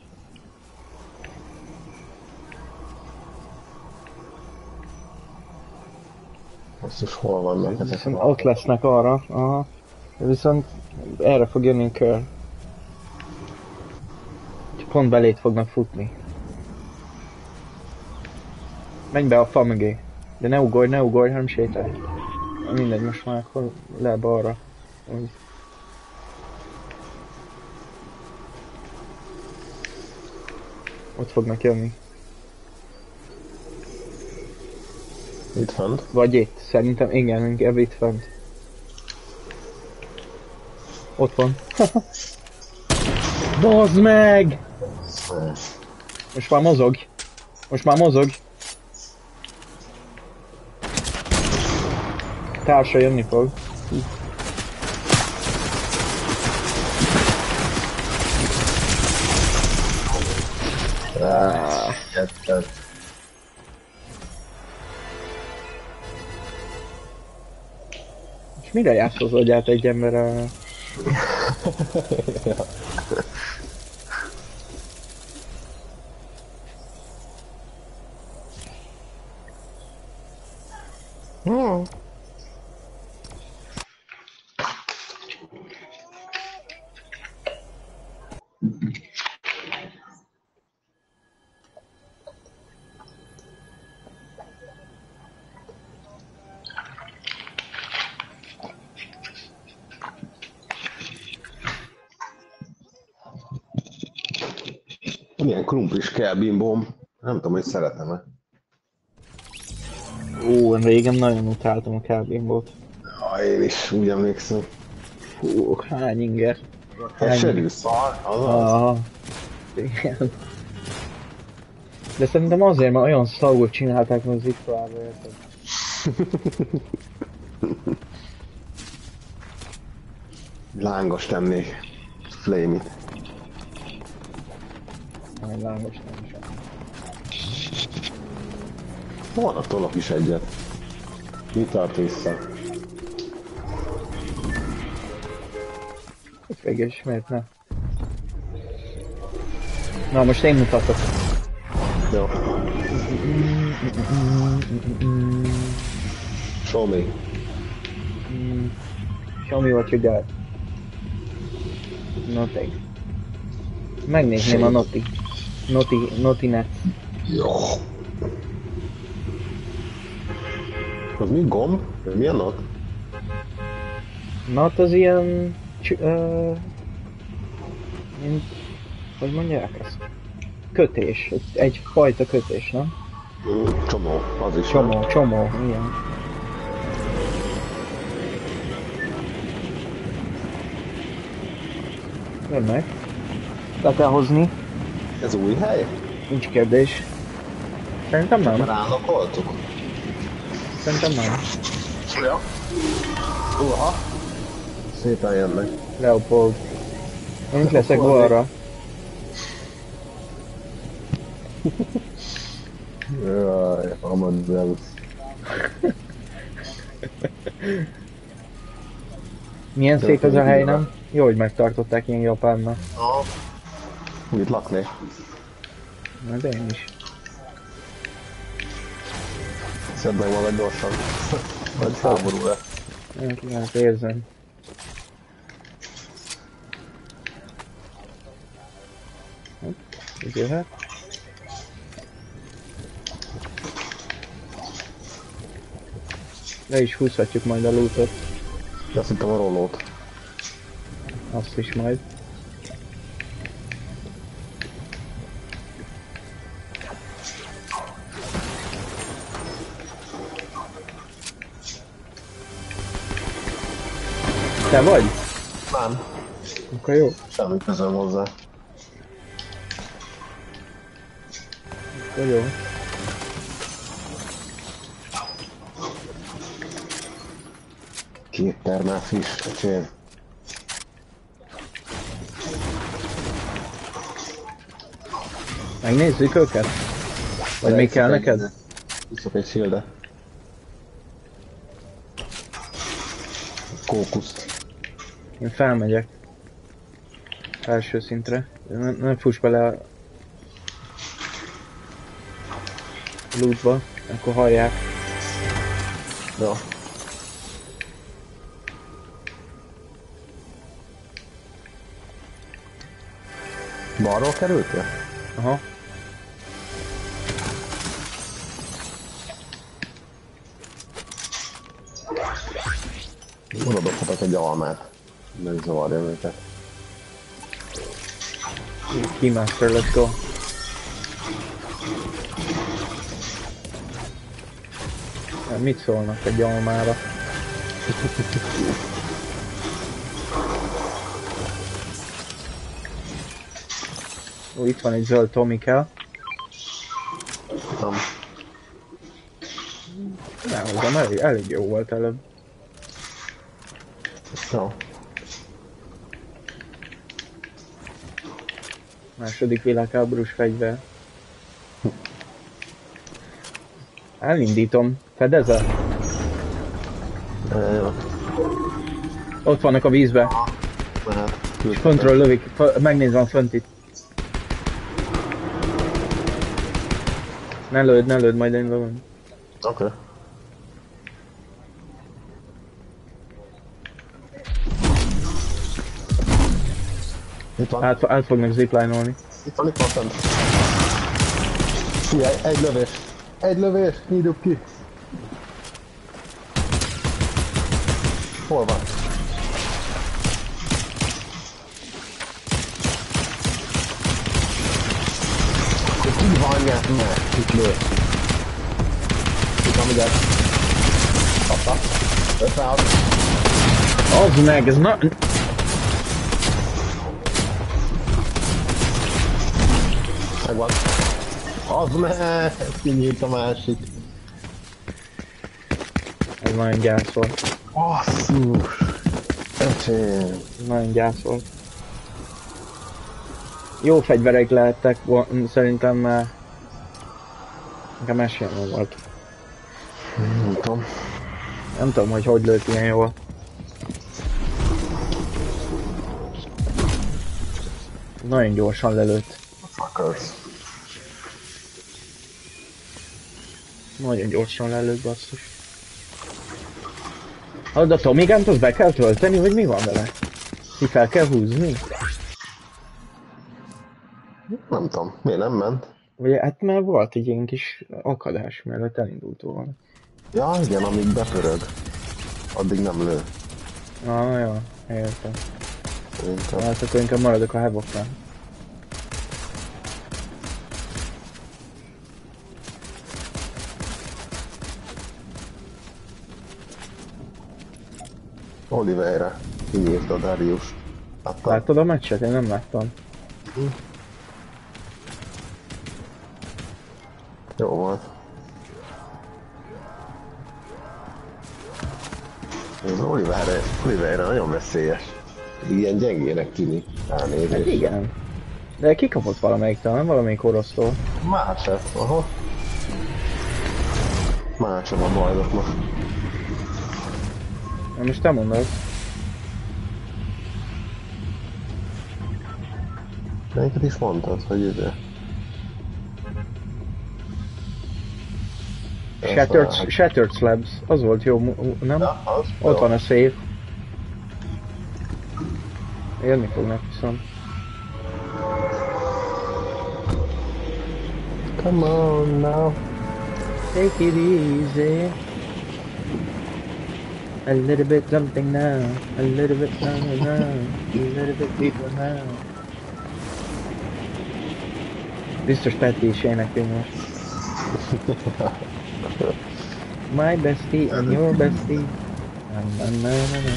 Azt is hol vannak ezek? Viszont ott lesznek arra, aha. Viszont erre fog jönni kör. Pont belét fognak futni. Menj be a fa mögé. De ne ugorj, ne ugorj, hanem sétálj. Mindegy, most már akkor le balra. Úgy. Ott fognak jönni. Itt fent? Vagy itt, szerintem igen, inkább itt fent. Ott van. Bazd meg! Most már mozog. Most már mozog. Társa jönni fog. Ah, jetted. És mire jársz az agyát egy emberrel? Ja. Hmm. Milyen krumplis kell, bimbóm. Nem tudom, hogy szeretem-e. Ó, régen nagyon utáltam a kábénbót. Ja, én is úgy emlékszem. Hú, hány inger. Egy serű szar, azaz. Ah, igen. De szerintem azért, mert olyan szarul csinálták meg az iskolába, érted? Lángos tennék. Flame-it. Majd lángos nem is. Van a tolok is egyet. Mi tart vissza? Végül is, miért ne? Na, most én mutatok. Jó. Show me. Show me what you got. Nothing. Megnézném a Noti. Noti, Notinet. Jó. Az mi gomb? Ez milyen not? Not az ilyen... Cs- uh, mint... Hogy mondják ezt? Kötés. Egy, egyfajta kötés, nem? Mm, Csomó, az is. Csomó, nem? csomó, ilyen. Jönnek. Le kell hozni. Ez új hely? Nincs kérdés. Szerintem Már nem. állokoltuk? Szerintem nem. Ja. Uha. Szépen jönnek. Leopold. Én itt leszek balra. Jaj, Amadeus. Milyen szép ez a hely, nem? Jó, hogy megtartották ilyen Japánnak. Ah. Mit laknék? Na, de én is. Szedd meg magad gyorsan. Vagy háború le. Hát, hát érzem. Hopp, így jöhet. Le is húzhatjuk majd a lootot. Azt hittem a rollót. Azt is majd. Te vagy? Nem. Akkor jó. Semmi közöm hozzá. Akkor jó. Két termel fish, öcsém. Megnézzük őket? Vagy még kell neked? Iszok egy shieldet. Kókuszt. Én felmegyek. Első szintre. Nem, nem fuss bele a lootba, akkor hallják. Jó. Balról kerültél? Aha. Oda dobhatok egy almát. Nem zavarja őket. Keymaster, let's go. Hát mit szólnak egy almára? Ó, itt van egy zöld Tomika. Nem. Nem, hozzám elég, elég jó volt előbb. Jó. Második világháborús fegyver. Elindítom. Fedezel? E, jó. Ott vannak a vízbe. Mehet. És föntről lövik. F megnézem fönt itt. Ne lőd, ne lőd, majd én lövöm. Oké. Okay. Itt van. Át, át fognak zipline-olni. Itt van, itt van fent. Figyelj, egy lövés. Egy lövés, nyíljuk ki. Hol van? anyját, ne, itt lő. Itt van, ugye? Kapta. ötvenhat. Az meg, ez na... Megvan. Az meg, kinyílt a másik. Ez nagyon gyász volt. Basszus. Öcsém. Ez nagyon gyász volt. Jó fegyverek lehettek, szerintem már... Nekem esélyem volt. Nem tudom. Nem tudom, hogy hogy lőtt ilyen jól. Nagyon gyorsan lelőtt. Fuckers. Nagyon gyorsan lelőtt, basszus. Hallod, a Tommy Gun-t azt be kell tölteni, vagy mi van vele? Ki fel kell húzni? Nem tudom, miért nem ment? Vagy hát már volt egy ilyen kis akadás, mielőtt elindult volna. Ja, igen, amíg bepörög. Addig nem lő. Ah, jó, értem. Szerintem. Hát akkor inkább maradok a Havoknál. Oliveira. Kinyírta Darius. Láttad? Láttad a meccset? Én nem láttam. Jó volt. Az Oliveira, Oliveira nagyon veszélyes. Ilyen gyengének tűnik. Ránézés. Hát igen. De kikapott valamelyik talán, valamelyik orosztól. Más ez, aha. Másom a bajnok most. Na most te mondod. Melyiket is mondtad, hogy ide? Shattered, Shattered Slabs, az volt jó, nem? Ja, az Ott jó. van a szép. Jönni fognak viszont. Come on now. Take it easy. A little bit something now. A little bit something now. A little bit deeper now. Biztos Peti is énekli most. My bestie and your bestie. Na, na, na, na, na.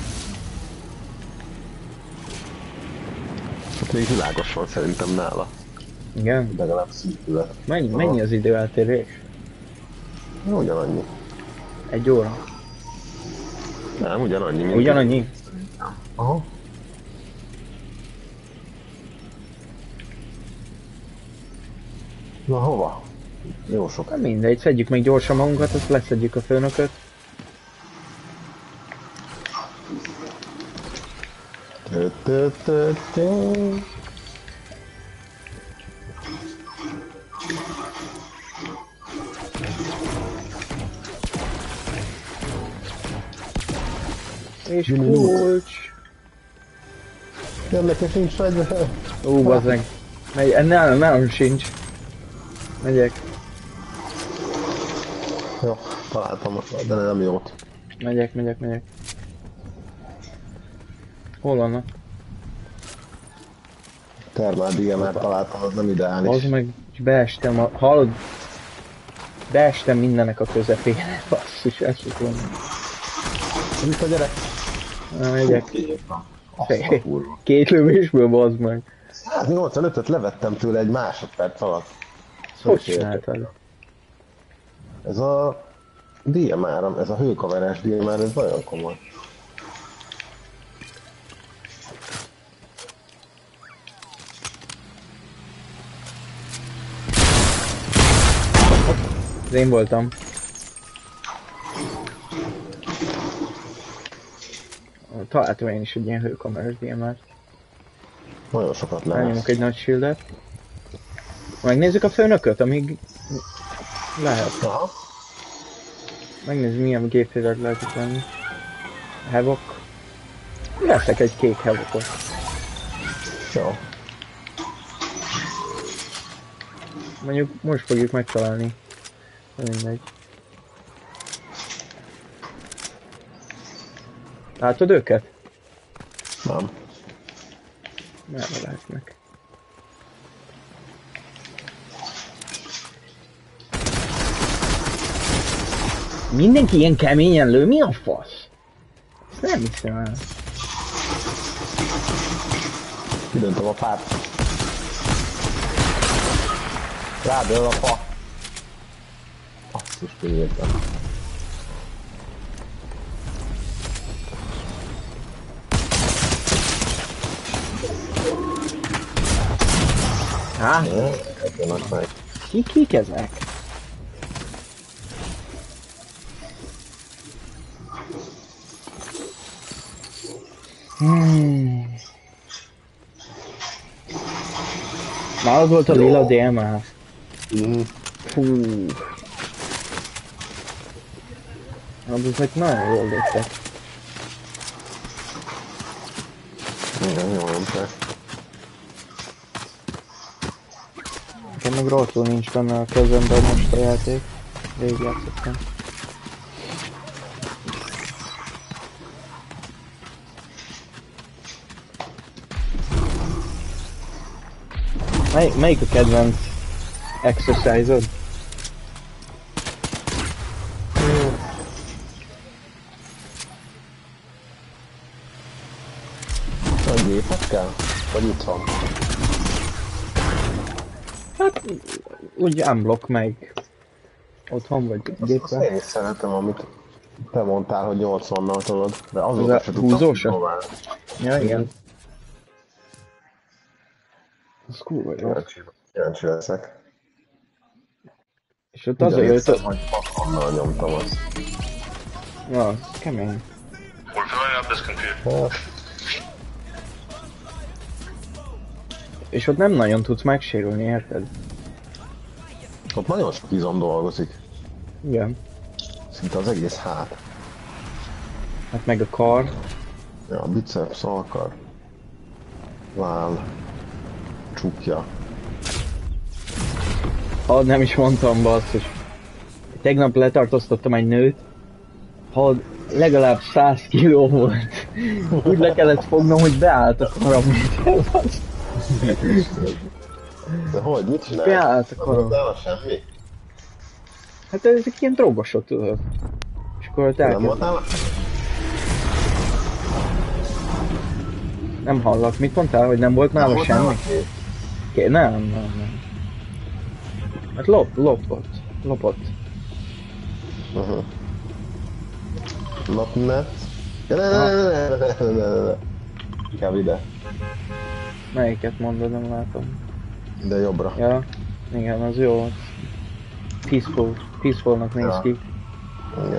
Hát még világos volt szerintem nála. Igen? Legalább szűkület. Mennyi, mennyi az idő eltérés? Ugyanannyi. Egy óra. Nem, ugyanannyi. mint- Ugyanannyi? Aha. Na hova? Jó sok. Na mindegy, szedjük meg gyorsan magunkat, azt leszedjük a főnököt. Tö, tö, tö, tö. És kulcs. Jönnek és nincs fegyver. Ó, bazzeg. Megy, nálam, nálam sincs. Megyek, Jó, találtam, de nem jót. megyek, megyek, megyek. Hol vannak? Termál dé em er találtam, az nem ideális. Az meg beestem a... Hallod? Beestem mindennek a közepére. Basszus, ezt sem tudom. Mit a gyerek? Na, megyek. Azt a kurva. Két lövésből bazd meg. száznyolcvanötöt levettem tőle egy másodperc alatt. Hogy csináltad? Ez a dé em er, ez a hőkaverás dé em er, ez nagyon komoly. Ez én voltam. Találtam én is egy ilyen hőkamerás dé em er-t. Nagyon sokat Elnyomok lehet. egy nagy shieldet. Megnézzük a főnököt, amíg... Lehet. Aha. Megnézzük milyen gépfélet lehet itt lenni. Havok. Leszek egy kék Havokot. Jó. Mondjuk most fogjuk megtalálni. Mindegy. Látod őket? Nem. Merre lehetnek? Mindenki ilyen keményen lő, mi a fasz? Ezt nem hiszem el. Kidöntöm a fát. Rádől a fa. Basszus, kinyíltam. Há? Ebben meg. Ki, kik ezek? Hmm. Nálad volt a lila dé em á. Mhm. Fú. Hát ezek nagyon jól lőttek. Igen, jól nem kell. Nekem meg rohadtul nincs benne a kezemben most a játék. Végig játszottam. Mely, melyik a kedvenc exercise-od? A gépekkel? Vagy itt van? Hát, úgy unblock meg. Otthon vagy Azt, azt géppel. én is szeretem, amit te mondtál, hogy nyolcvannal tudod, de Ez azóta a se tudtam húzósa? próbálni. Ja, igen. Ez kurva jó. Kíváncsi, kíváncsi leszek. És ott az a jó, Ugyanígy hogy... hogy pakonnal nyomtam azt. Ja, ez kemény. We're filling up this computer. Hát, És ott nem nagyon tudsz megsérülni, érted? ott nagyon sok izom dolgozik. Igen. Szinte az egész hát. Hát meg a kar. Ja, a biceps, alkar. Váll. Csukja. Ha nem is mondtam, basszus. Tegnap letartóztattam egy nőt. Ha legalább száz kiló volt. Úgy le kellett fognom, hogy beállt a karamméter. De hogy, mit csinál? Beállt a karam. Nem semmi. Hát ezek ilyen drogosok, tudod. És akkor ott Nem elkezd... voltál? Nem hallak. Mit mondtál, hogy nem volt nála Nem semmi? voltál? Ké, nem, nem, nem. Hát lop, lopott. Lopott. Uh-huh. Lopnet. Ja, ne, ne, ne, ne, ne, ne, ne, ne. Inkább ide. Melyiket mondod, nem látom. Ide jobbra. Ja, igen, az jó. Peaceful, peacefulnak néz Ja. ki. Igen.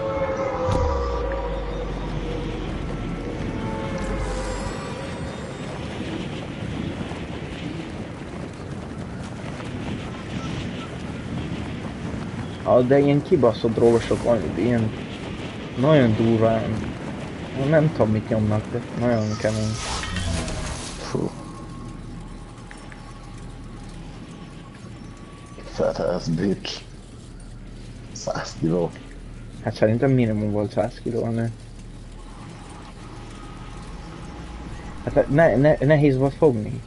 Ah, de ilyen kibaszott drogosok van, ilyen nagyon durván. Nem tudom mit nyomnak, de nagyon kemény. Fú. Fat ass bitch. száz kiló. Hát szerintem minimum volt száz kiló a nő. Hát ne, ne, nehéz volt fogni.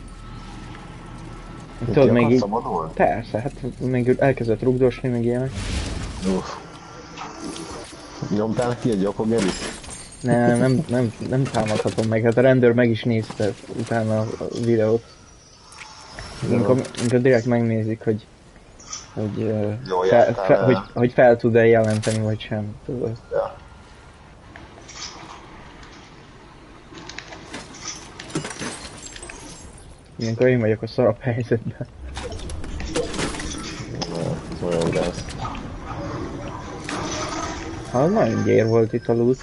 Tudod, még így... Szabadul? Persze, hát még elkezdett rugdosni, meg ilyenek. Uff. Nyomtál neki egy Yokogelit? Nem, nem, nem, nem támadhatom meg, hát a rendőr meg is nézte utána a videót. Inkább, inkább direkt megnézik, hogy hogy, uh, Jól fel, jártál fe, el. hogy, hogy fel tud-e jelenteni, vagy sem. Tudod. Ja. Ilyenkor én vagyok a szarabb helyzetben. Ez olyan gáz. Hát nagyon gyér volt itt a loot.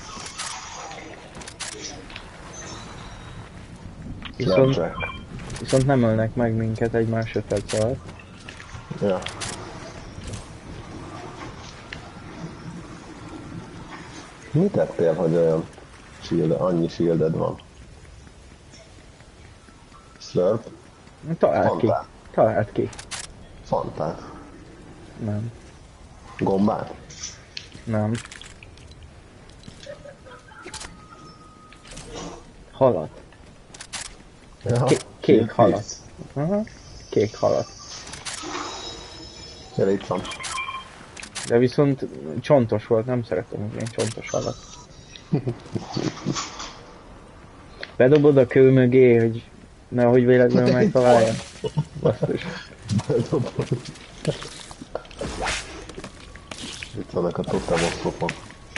Viszont, Flapjack. viszont nem ölnek meg minket egy másodperc alatt. Ja. Mit tettél, hogy olyan shield, annyi shielded van? Slurp? Talált ki. Fantát. Talált ki. Fantát. Nem. Gombát? Nem. Halat. Ja. Ké- kék halat. Aha. Kék halat. Gyere, itt van. De viszont csontos volt, nem szeretem az ilyen csontos halat. Bedobod a kő mögé, hogy nehogy véletlenül megtalálja. Basszus. Itt vannak a totemoszlopok.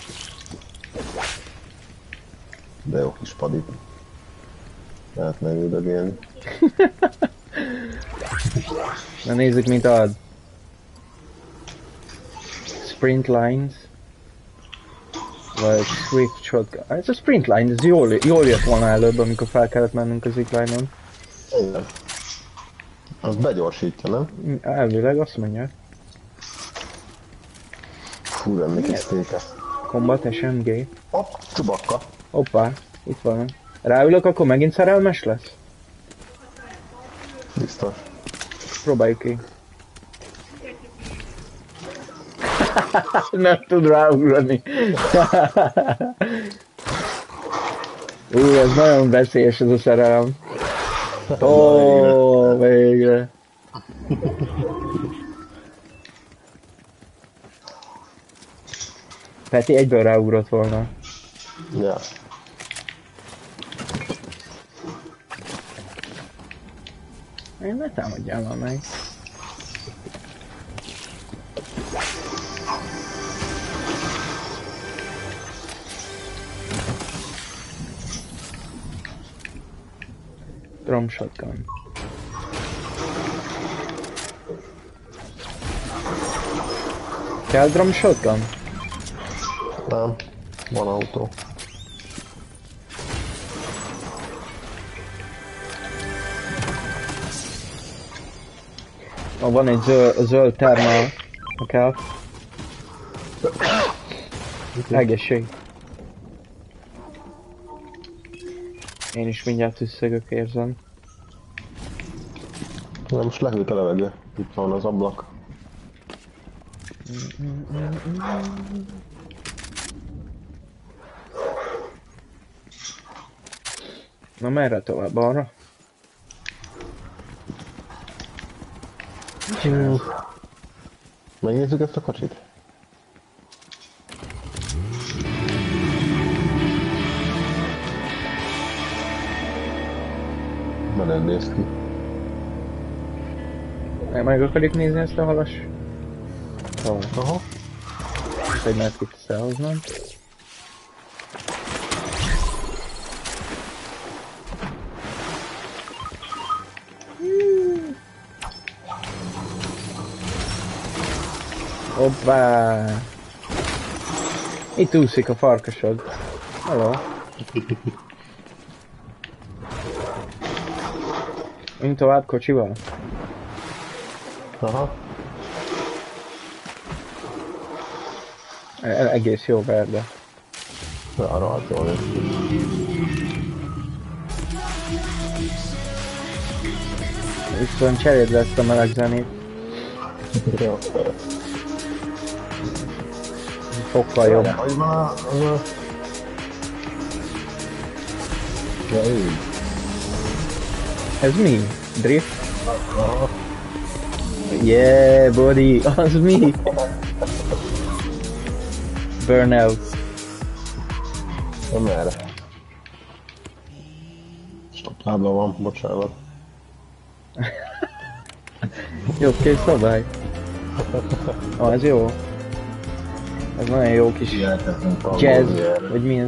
De jó kis padit. Lehet megüldögélni. Na nézzük, mint ad. Sprint lines. Vagy swift shotgun. Ez a sprint line, ez jól, jól jött volna előbb, amikor fel kellett mennünk az zipline-on. Igen. Az begyorsítja, nem? Elvileg azt mondja. Fú, lenni kis téke. Combat es em gé. Hopp, Csubakka. Hoppá, itt van. Ráülök, akkor megint szerelmes lesz? Biztos. Próbáljuk ki. Nem tud ráugrani. Ú, ez nagyon veszélyes ez a szerelem. Ó, végre. Peti egyből ráugrott volna. Ja. Én ne támadjál már meg. Drum shotgun. Kell drum shotgun? Nem. Van autó. Oh, van egy zöld, zöld termál. Kell. Egészség. Én is mindjárt összegök érzem. Na most lehűlt a levegő. Itt van az ablak. Na merre tovább? Arra? Megnézzük ezt a kocsit? Mened néz ki. Nem, meg akarjuk nézni ezt a halas? Ó, Aha. ezt egy mert itt összehoznom. Hoppá! Itt úszik a farkasod. Hello. Menjünk tovább kocsival? Aha. E egész jó verde. Arra arról néz ki. Viszont cseréld le ezt a meleg zenét. Jó. Sokkal jobb. Hogy van a... Ja, így. Ez mi? Drift? Yeah, buddy, az mi? Burnout. Nem erre. Stop tábla van, bocsánat. Jó, kész szabály. Ah, ez jó. Ez nagyon jó kis jazz, vagy mi ez?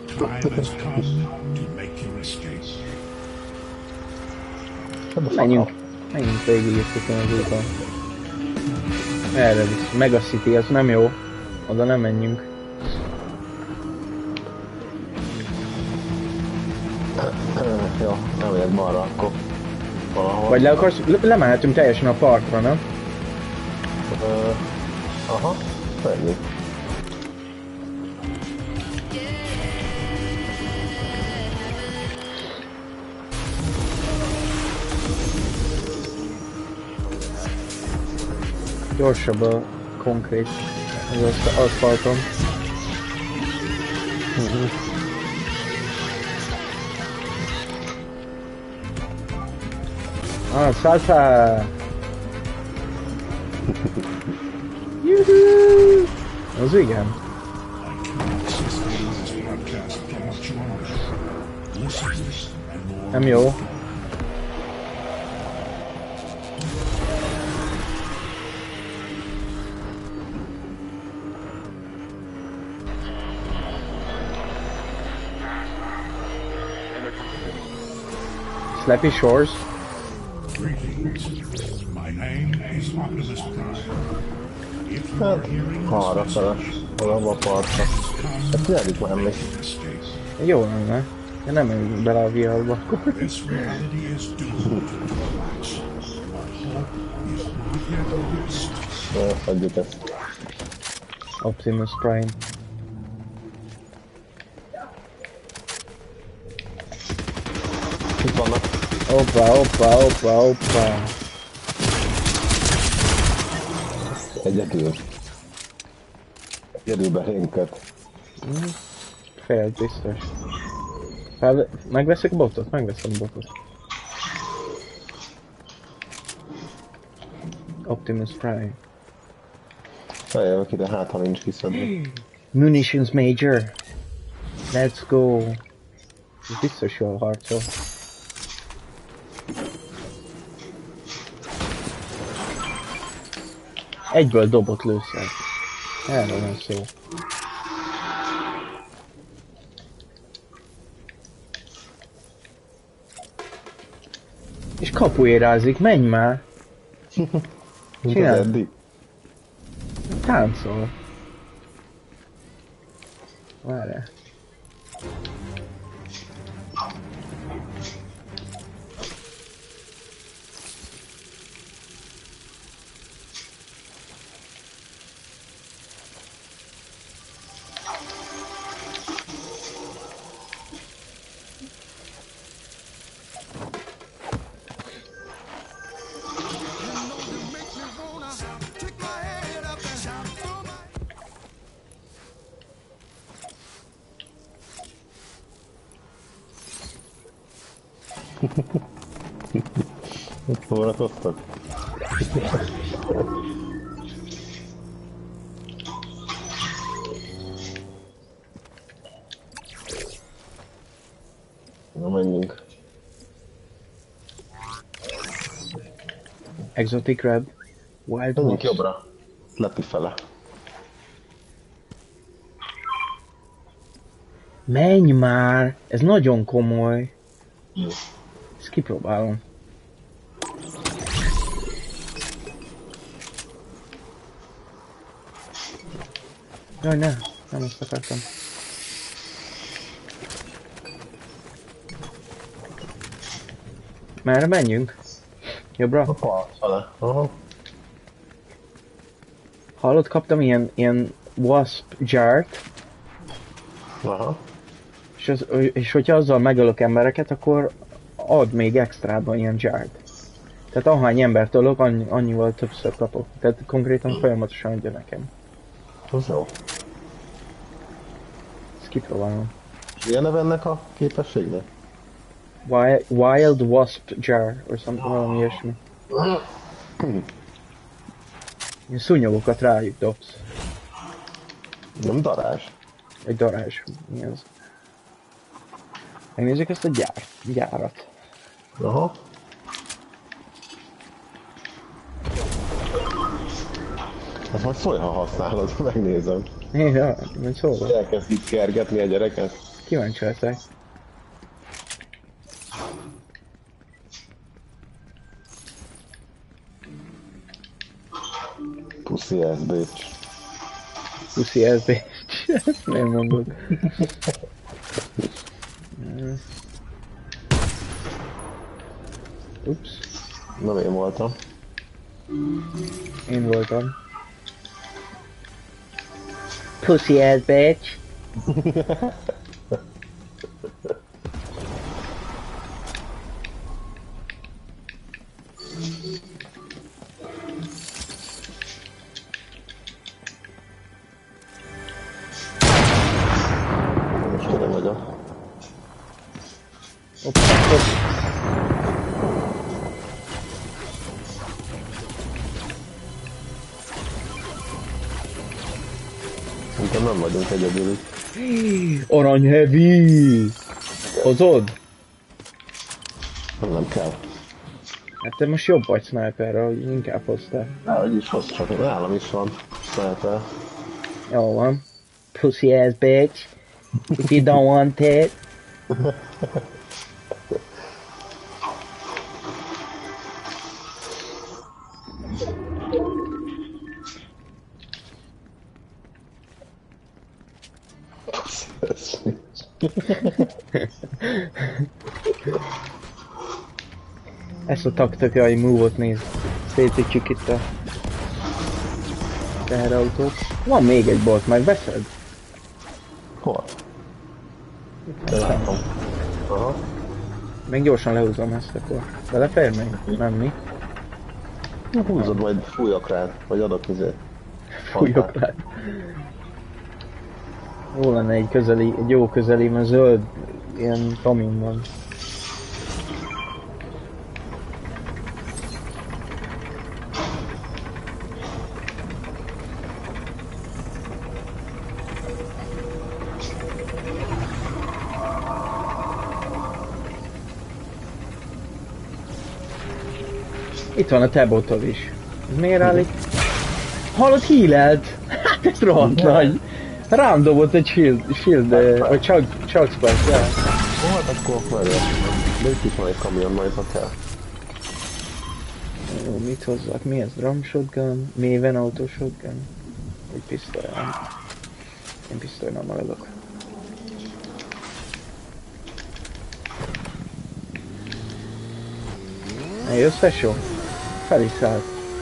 Menjünk, menjünk végig itt az úton. Erre visz, Mega City, az nem jó. Oda nem menjünk. Jó, nem megyek balra, akkor valahol. Vagy le akarsz, le lemehetünk teljesen a partra, nem? Uh, aha, menjünk. Gyorsabb a konkrét az aszf- aszfalton. Uh-huh. Ah, salsa! Yuhu! Az igen. Nem jó. Slappy Shores. My name is Optimus Prime. If you Hát, are hearing arra fele. Valahol a partra. Hát nyerjük már még. Jó lenne. De nem megyünk bele a viharba akkor. this reality is doomed to collapse. But hope is not yet lost. Na, adjuk ezt. Optimus Prime. Itt vannak. Hoppa, hoppa, hoppa, hoppa. Egyedül. Egyedül belénket. Félt biztos. Fel... Megveszik a botot? Megveszem a botot. Optimus Prime. Feljövök ide, hát ha nincs kiszedve. Munitions Major. Let's go. Ez biztos jól harcol. Egyből dobott lőszer. Erről van szó. És kapuérázik, menj már! Mint az Csinál. eddig. Táncol. Várjál. Ott szórakoztak. Na menjünk. Exotic Red. Wild Menjünk Wolves. jobbra. Lepi fele. Menj már! Ez nagyon komoly. Ezt kipróbálom. Jaj, ne! Nem azt akartam. Merre menjünk? Jobbra? A part fele. Aha. Hallod, kaptam ilyen, ilyen wasp jart, Aha. és, az, és hogyha azzal megölök embereket, akkor ad még extrában ilyen jart. Tehát ahány embert ölök, annyi, annyival többször kapok. Tehát konkrétan folyamatosan adja nekem. Az jó. Ezt kipróbálom. Milyen neve ennek a képességnek? Wild, Wild Wasp Jar, or something, valami ilyesmi. Ilyen szúnyogokat rájuk dobsz. Nem darázs. Egy darázs. Mi az? Megnézzük ezt a gyár, gyárat. Aha. Hát majd szólj, ha használod, megnézem. Ja, majd szólva. Elkezd itt kergetni a gyereket. Kíváncsi leszek. Pussy ass bitch. Puszi ez, bitch. Ezt nem mondod. Ups. Nem én voltam. Én voltam. Pussy ass bitch. Most ide vagyok. Hopp, hopp. nem vagyunk egyedül itt. Arany heavy! Hozod? Nem, nem kell. Hát te most jobb vagy sniperre, hogy inkább hoztál. Ahogy is hoz, csak nálam is van. Sniper. Jó van. Pussy ass bitch. If you don't want it. Ezt a taktikai move-ot nézd. Szétítjük itt a teherautót. Van még egy bolt, megveszed? Hol? De látom. Aha. Még gyorsan lehúzom ezt akkor. Belefér még? Nem mi? Húzod, majd fújok rád, vagy adok izét. Fújok rá. Jó lenne egy közeli, egy jó közeli, mert zöld ilyen kamin van. Itt van a te botod is. Ez miért áll itt? Hallod, healelt! Hát ez rohadt nagy! Rám dobott egy shield, shield, eh, vagy chug, chug spike, ja. Hát akkor várjál. De itt is van egy kamion, majd ha kell. Jó, mit hozzak? Mi ez? Drum shotgun? Maven auto shotgun? Egy pisztoly, nem? Én pisztolynál maradok. Eljössz, tesó? Fel is szállt.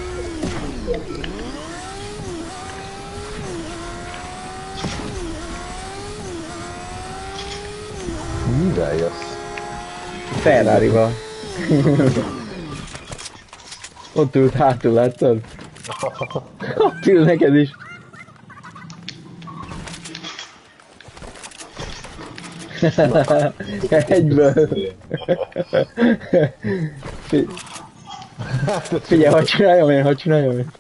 Mivel jössz? Ferrari-val. Ott ült hátul, láttad? Ott ül neked is. Egyből. Figyelj, hogy csináljam én, hogy csináljam én.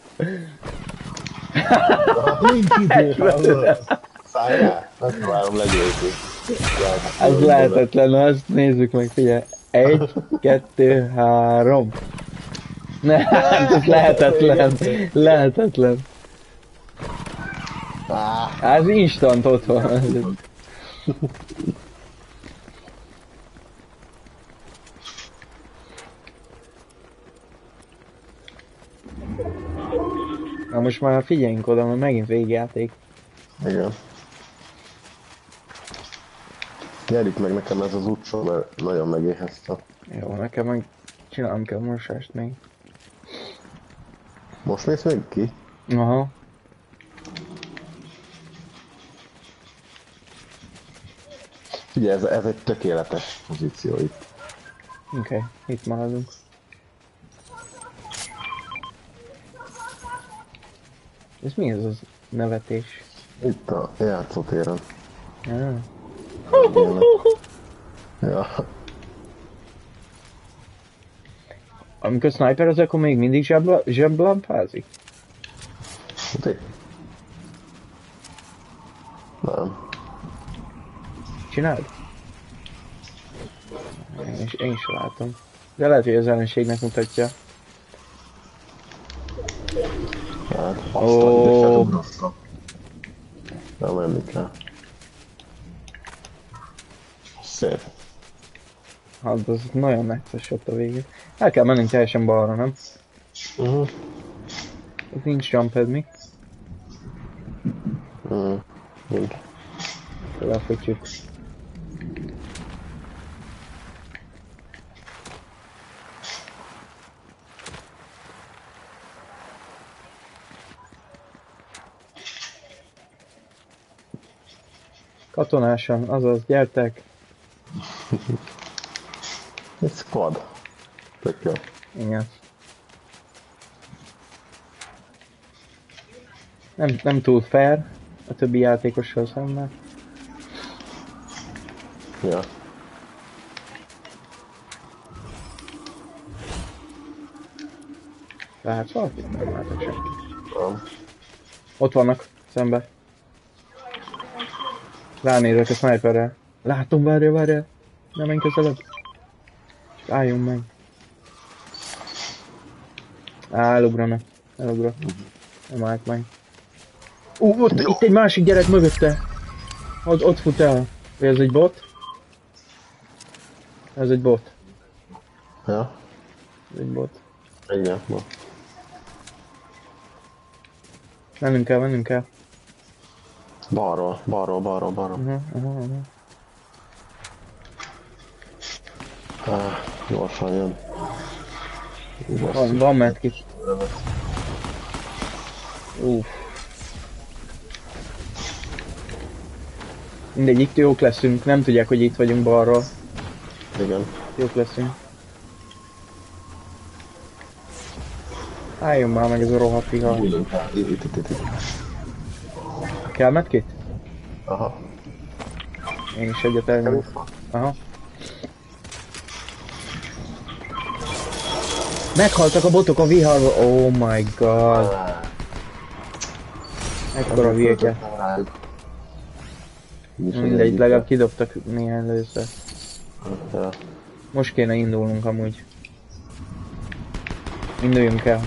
Nincs idő, hallod. Szálljál, azt várom legyőzni. Ez lehetetlen, na azt nézzük meg, figyelj. Egy, kettő, három. Ne, hát ez lehetetlen. Lehetetlen. Ez instant ott van. Na most már figyeljünk oda, mert megint végjáték. Igen. Gyerjük meg nekem ez az utca, mert nagyon megéheztem. Jó, nekem meg csinálom kell mosást még. Most mész még ki? Aha. Figyelj, ez, ez egy tökéletes pozíció itt. Oké, okay, itt maradunk. Ez mi ez az nevetés? Itt a játszótéren. Ah. Ja. Amikor sniper az, akkor még mindig zsebla, zseblampázik? Ti? Nem. Csináld? Én is, én is látom. De lehet, hogy az ellenségnek mutatja. Hát, Ó. oh. Nem menni kell. Szép. Hát az nagyon necces ott a végén. El kell mennünk teljesen balra, nem? Uh-huh. Ott nincs jumphead, mi? Uh-huh. Nincs. Lefutjuk. Katonásan, azaz, gyertek! Egy squad. Tök jó. Igen. Nem, nem túl fair a többi játékossal szemben. Ja. Látsz valakit? Nem látok senki. Nem. Ott vannak, szembe. Ránézek a sniperre. Látom, várja, várja. Nem menj közelebb. Álljunk meg. Á, elugrana. Elugra. Nem állt meg. Ú, ott, itt egy másik gyerek mögötte. Ott, ott fut el. Ez egy bot? Ez egy bot. Ja? Ez egy bot. Igen, ma. Mennünk kell, mennünk kell. Balról, balról, balról, balról. Uh-huh, uh-huh, uh-huh. Ah, gyorsan jön. Van, van medkit. Uff. Mindegy, itt jók leszünk, nem tudják, hogy itt vagyunk balról. Igen. Jók leszünk. Álljon már meg ez a rohadt vihar. Itt, itt, itt, itt. Kell medkit? Aha. Én is egyet elnyomok. Aha. Meghaltak a botok a viharba. Oh my god. Ekkora hülyeke. Mindegy, legalább kidobtak néhány lőszert. Ja. Most kéne indulnunk amúgy. Induljunk el.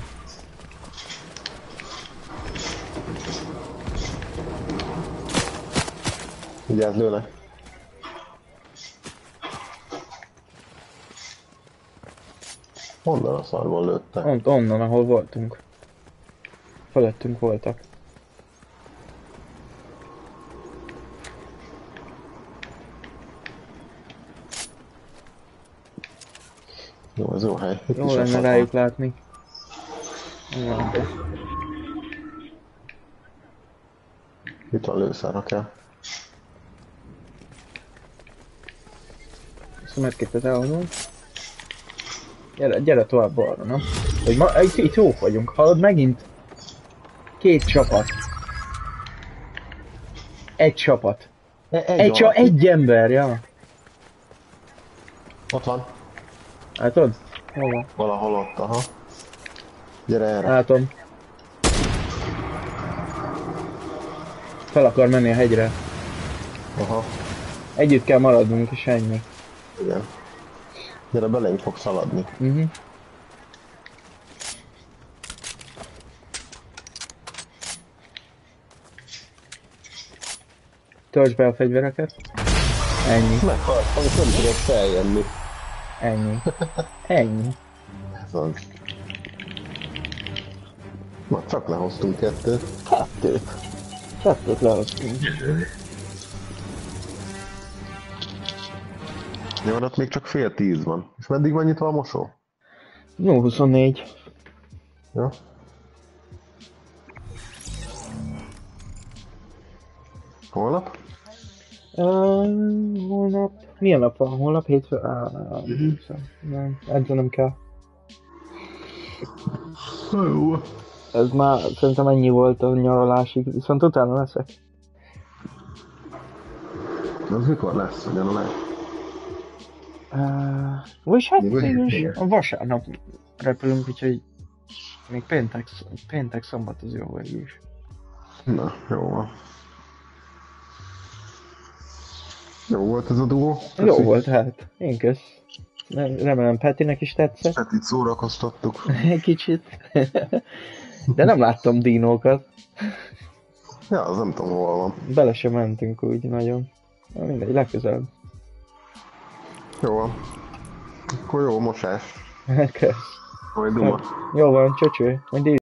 Vigyázz, lőnek. Honnan a szarból lőttek? Ont, onnan, ahol voltunk. Felettünk voltak. Jó, ez jó hely. Itt Jó is lenne esett rájuk van. látni. Ja. Itt van lőszerra kell. Ezt a medkitet elhozom. Gyere, gyere tovább balra, nem? Hogy ma, itt, itt jók vagyunk, hallod megint? Két csapat. Egy csapat. Egy, Egy, csa, egy ember, ja. Ott van. Látod? Hol van? Valahol ott, aha. Gyere erre. Látom. Fel akar menni a hegyre. Aha. Együtt kell maradnunk és ennyi. Igen. Gyere, belénk fog szaladni. Uh-huh. Töltsd be a fegyvereket. Ennyi. Meghalt, amit nem tudok feljönni. Ennyi. Ennyi. Ez az. Na, csak lehoztunk kettőt. Kettőt. Kettőt lehoztunk. Jó, de ott még csak fél tíz van. És meddig van nyitva a mosó? nulla huszonnégy. Ja. Holnap? Uh, holnap... Milyen nap van? Holnap? Hétfő? Uh, uh-huh. Nem, edzenem kell. Jó. Ez már szerintem ennyi volt a nyaralásig, viszont utána leszek. Az mikor lesz, ugyanúgy? Uh, vagyis hát Jövő végülis hétvégén? a vasárnap repülünk, úgyhogy még péntek, péntek szombat az jó végülis. Na, jó van. Jó volt ez a duó. Jó volt hát, én kösz. Remélem Petinek is tetszett. Petit szórakoztattuk. Egy kicsit. De nem láttam dinókat. Ja, az nem tudom hol van. Bele sem mentünk úgy nagyon. Na mindegy, legközelebb. Jó van. Akkor jó mosás. Kösz. Majd duma. Jó van, csöcső. Majd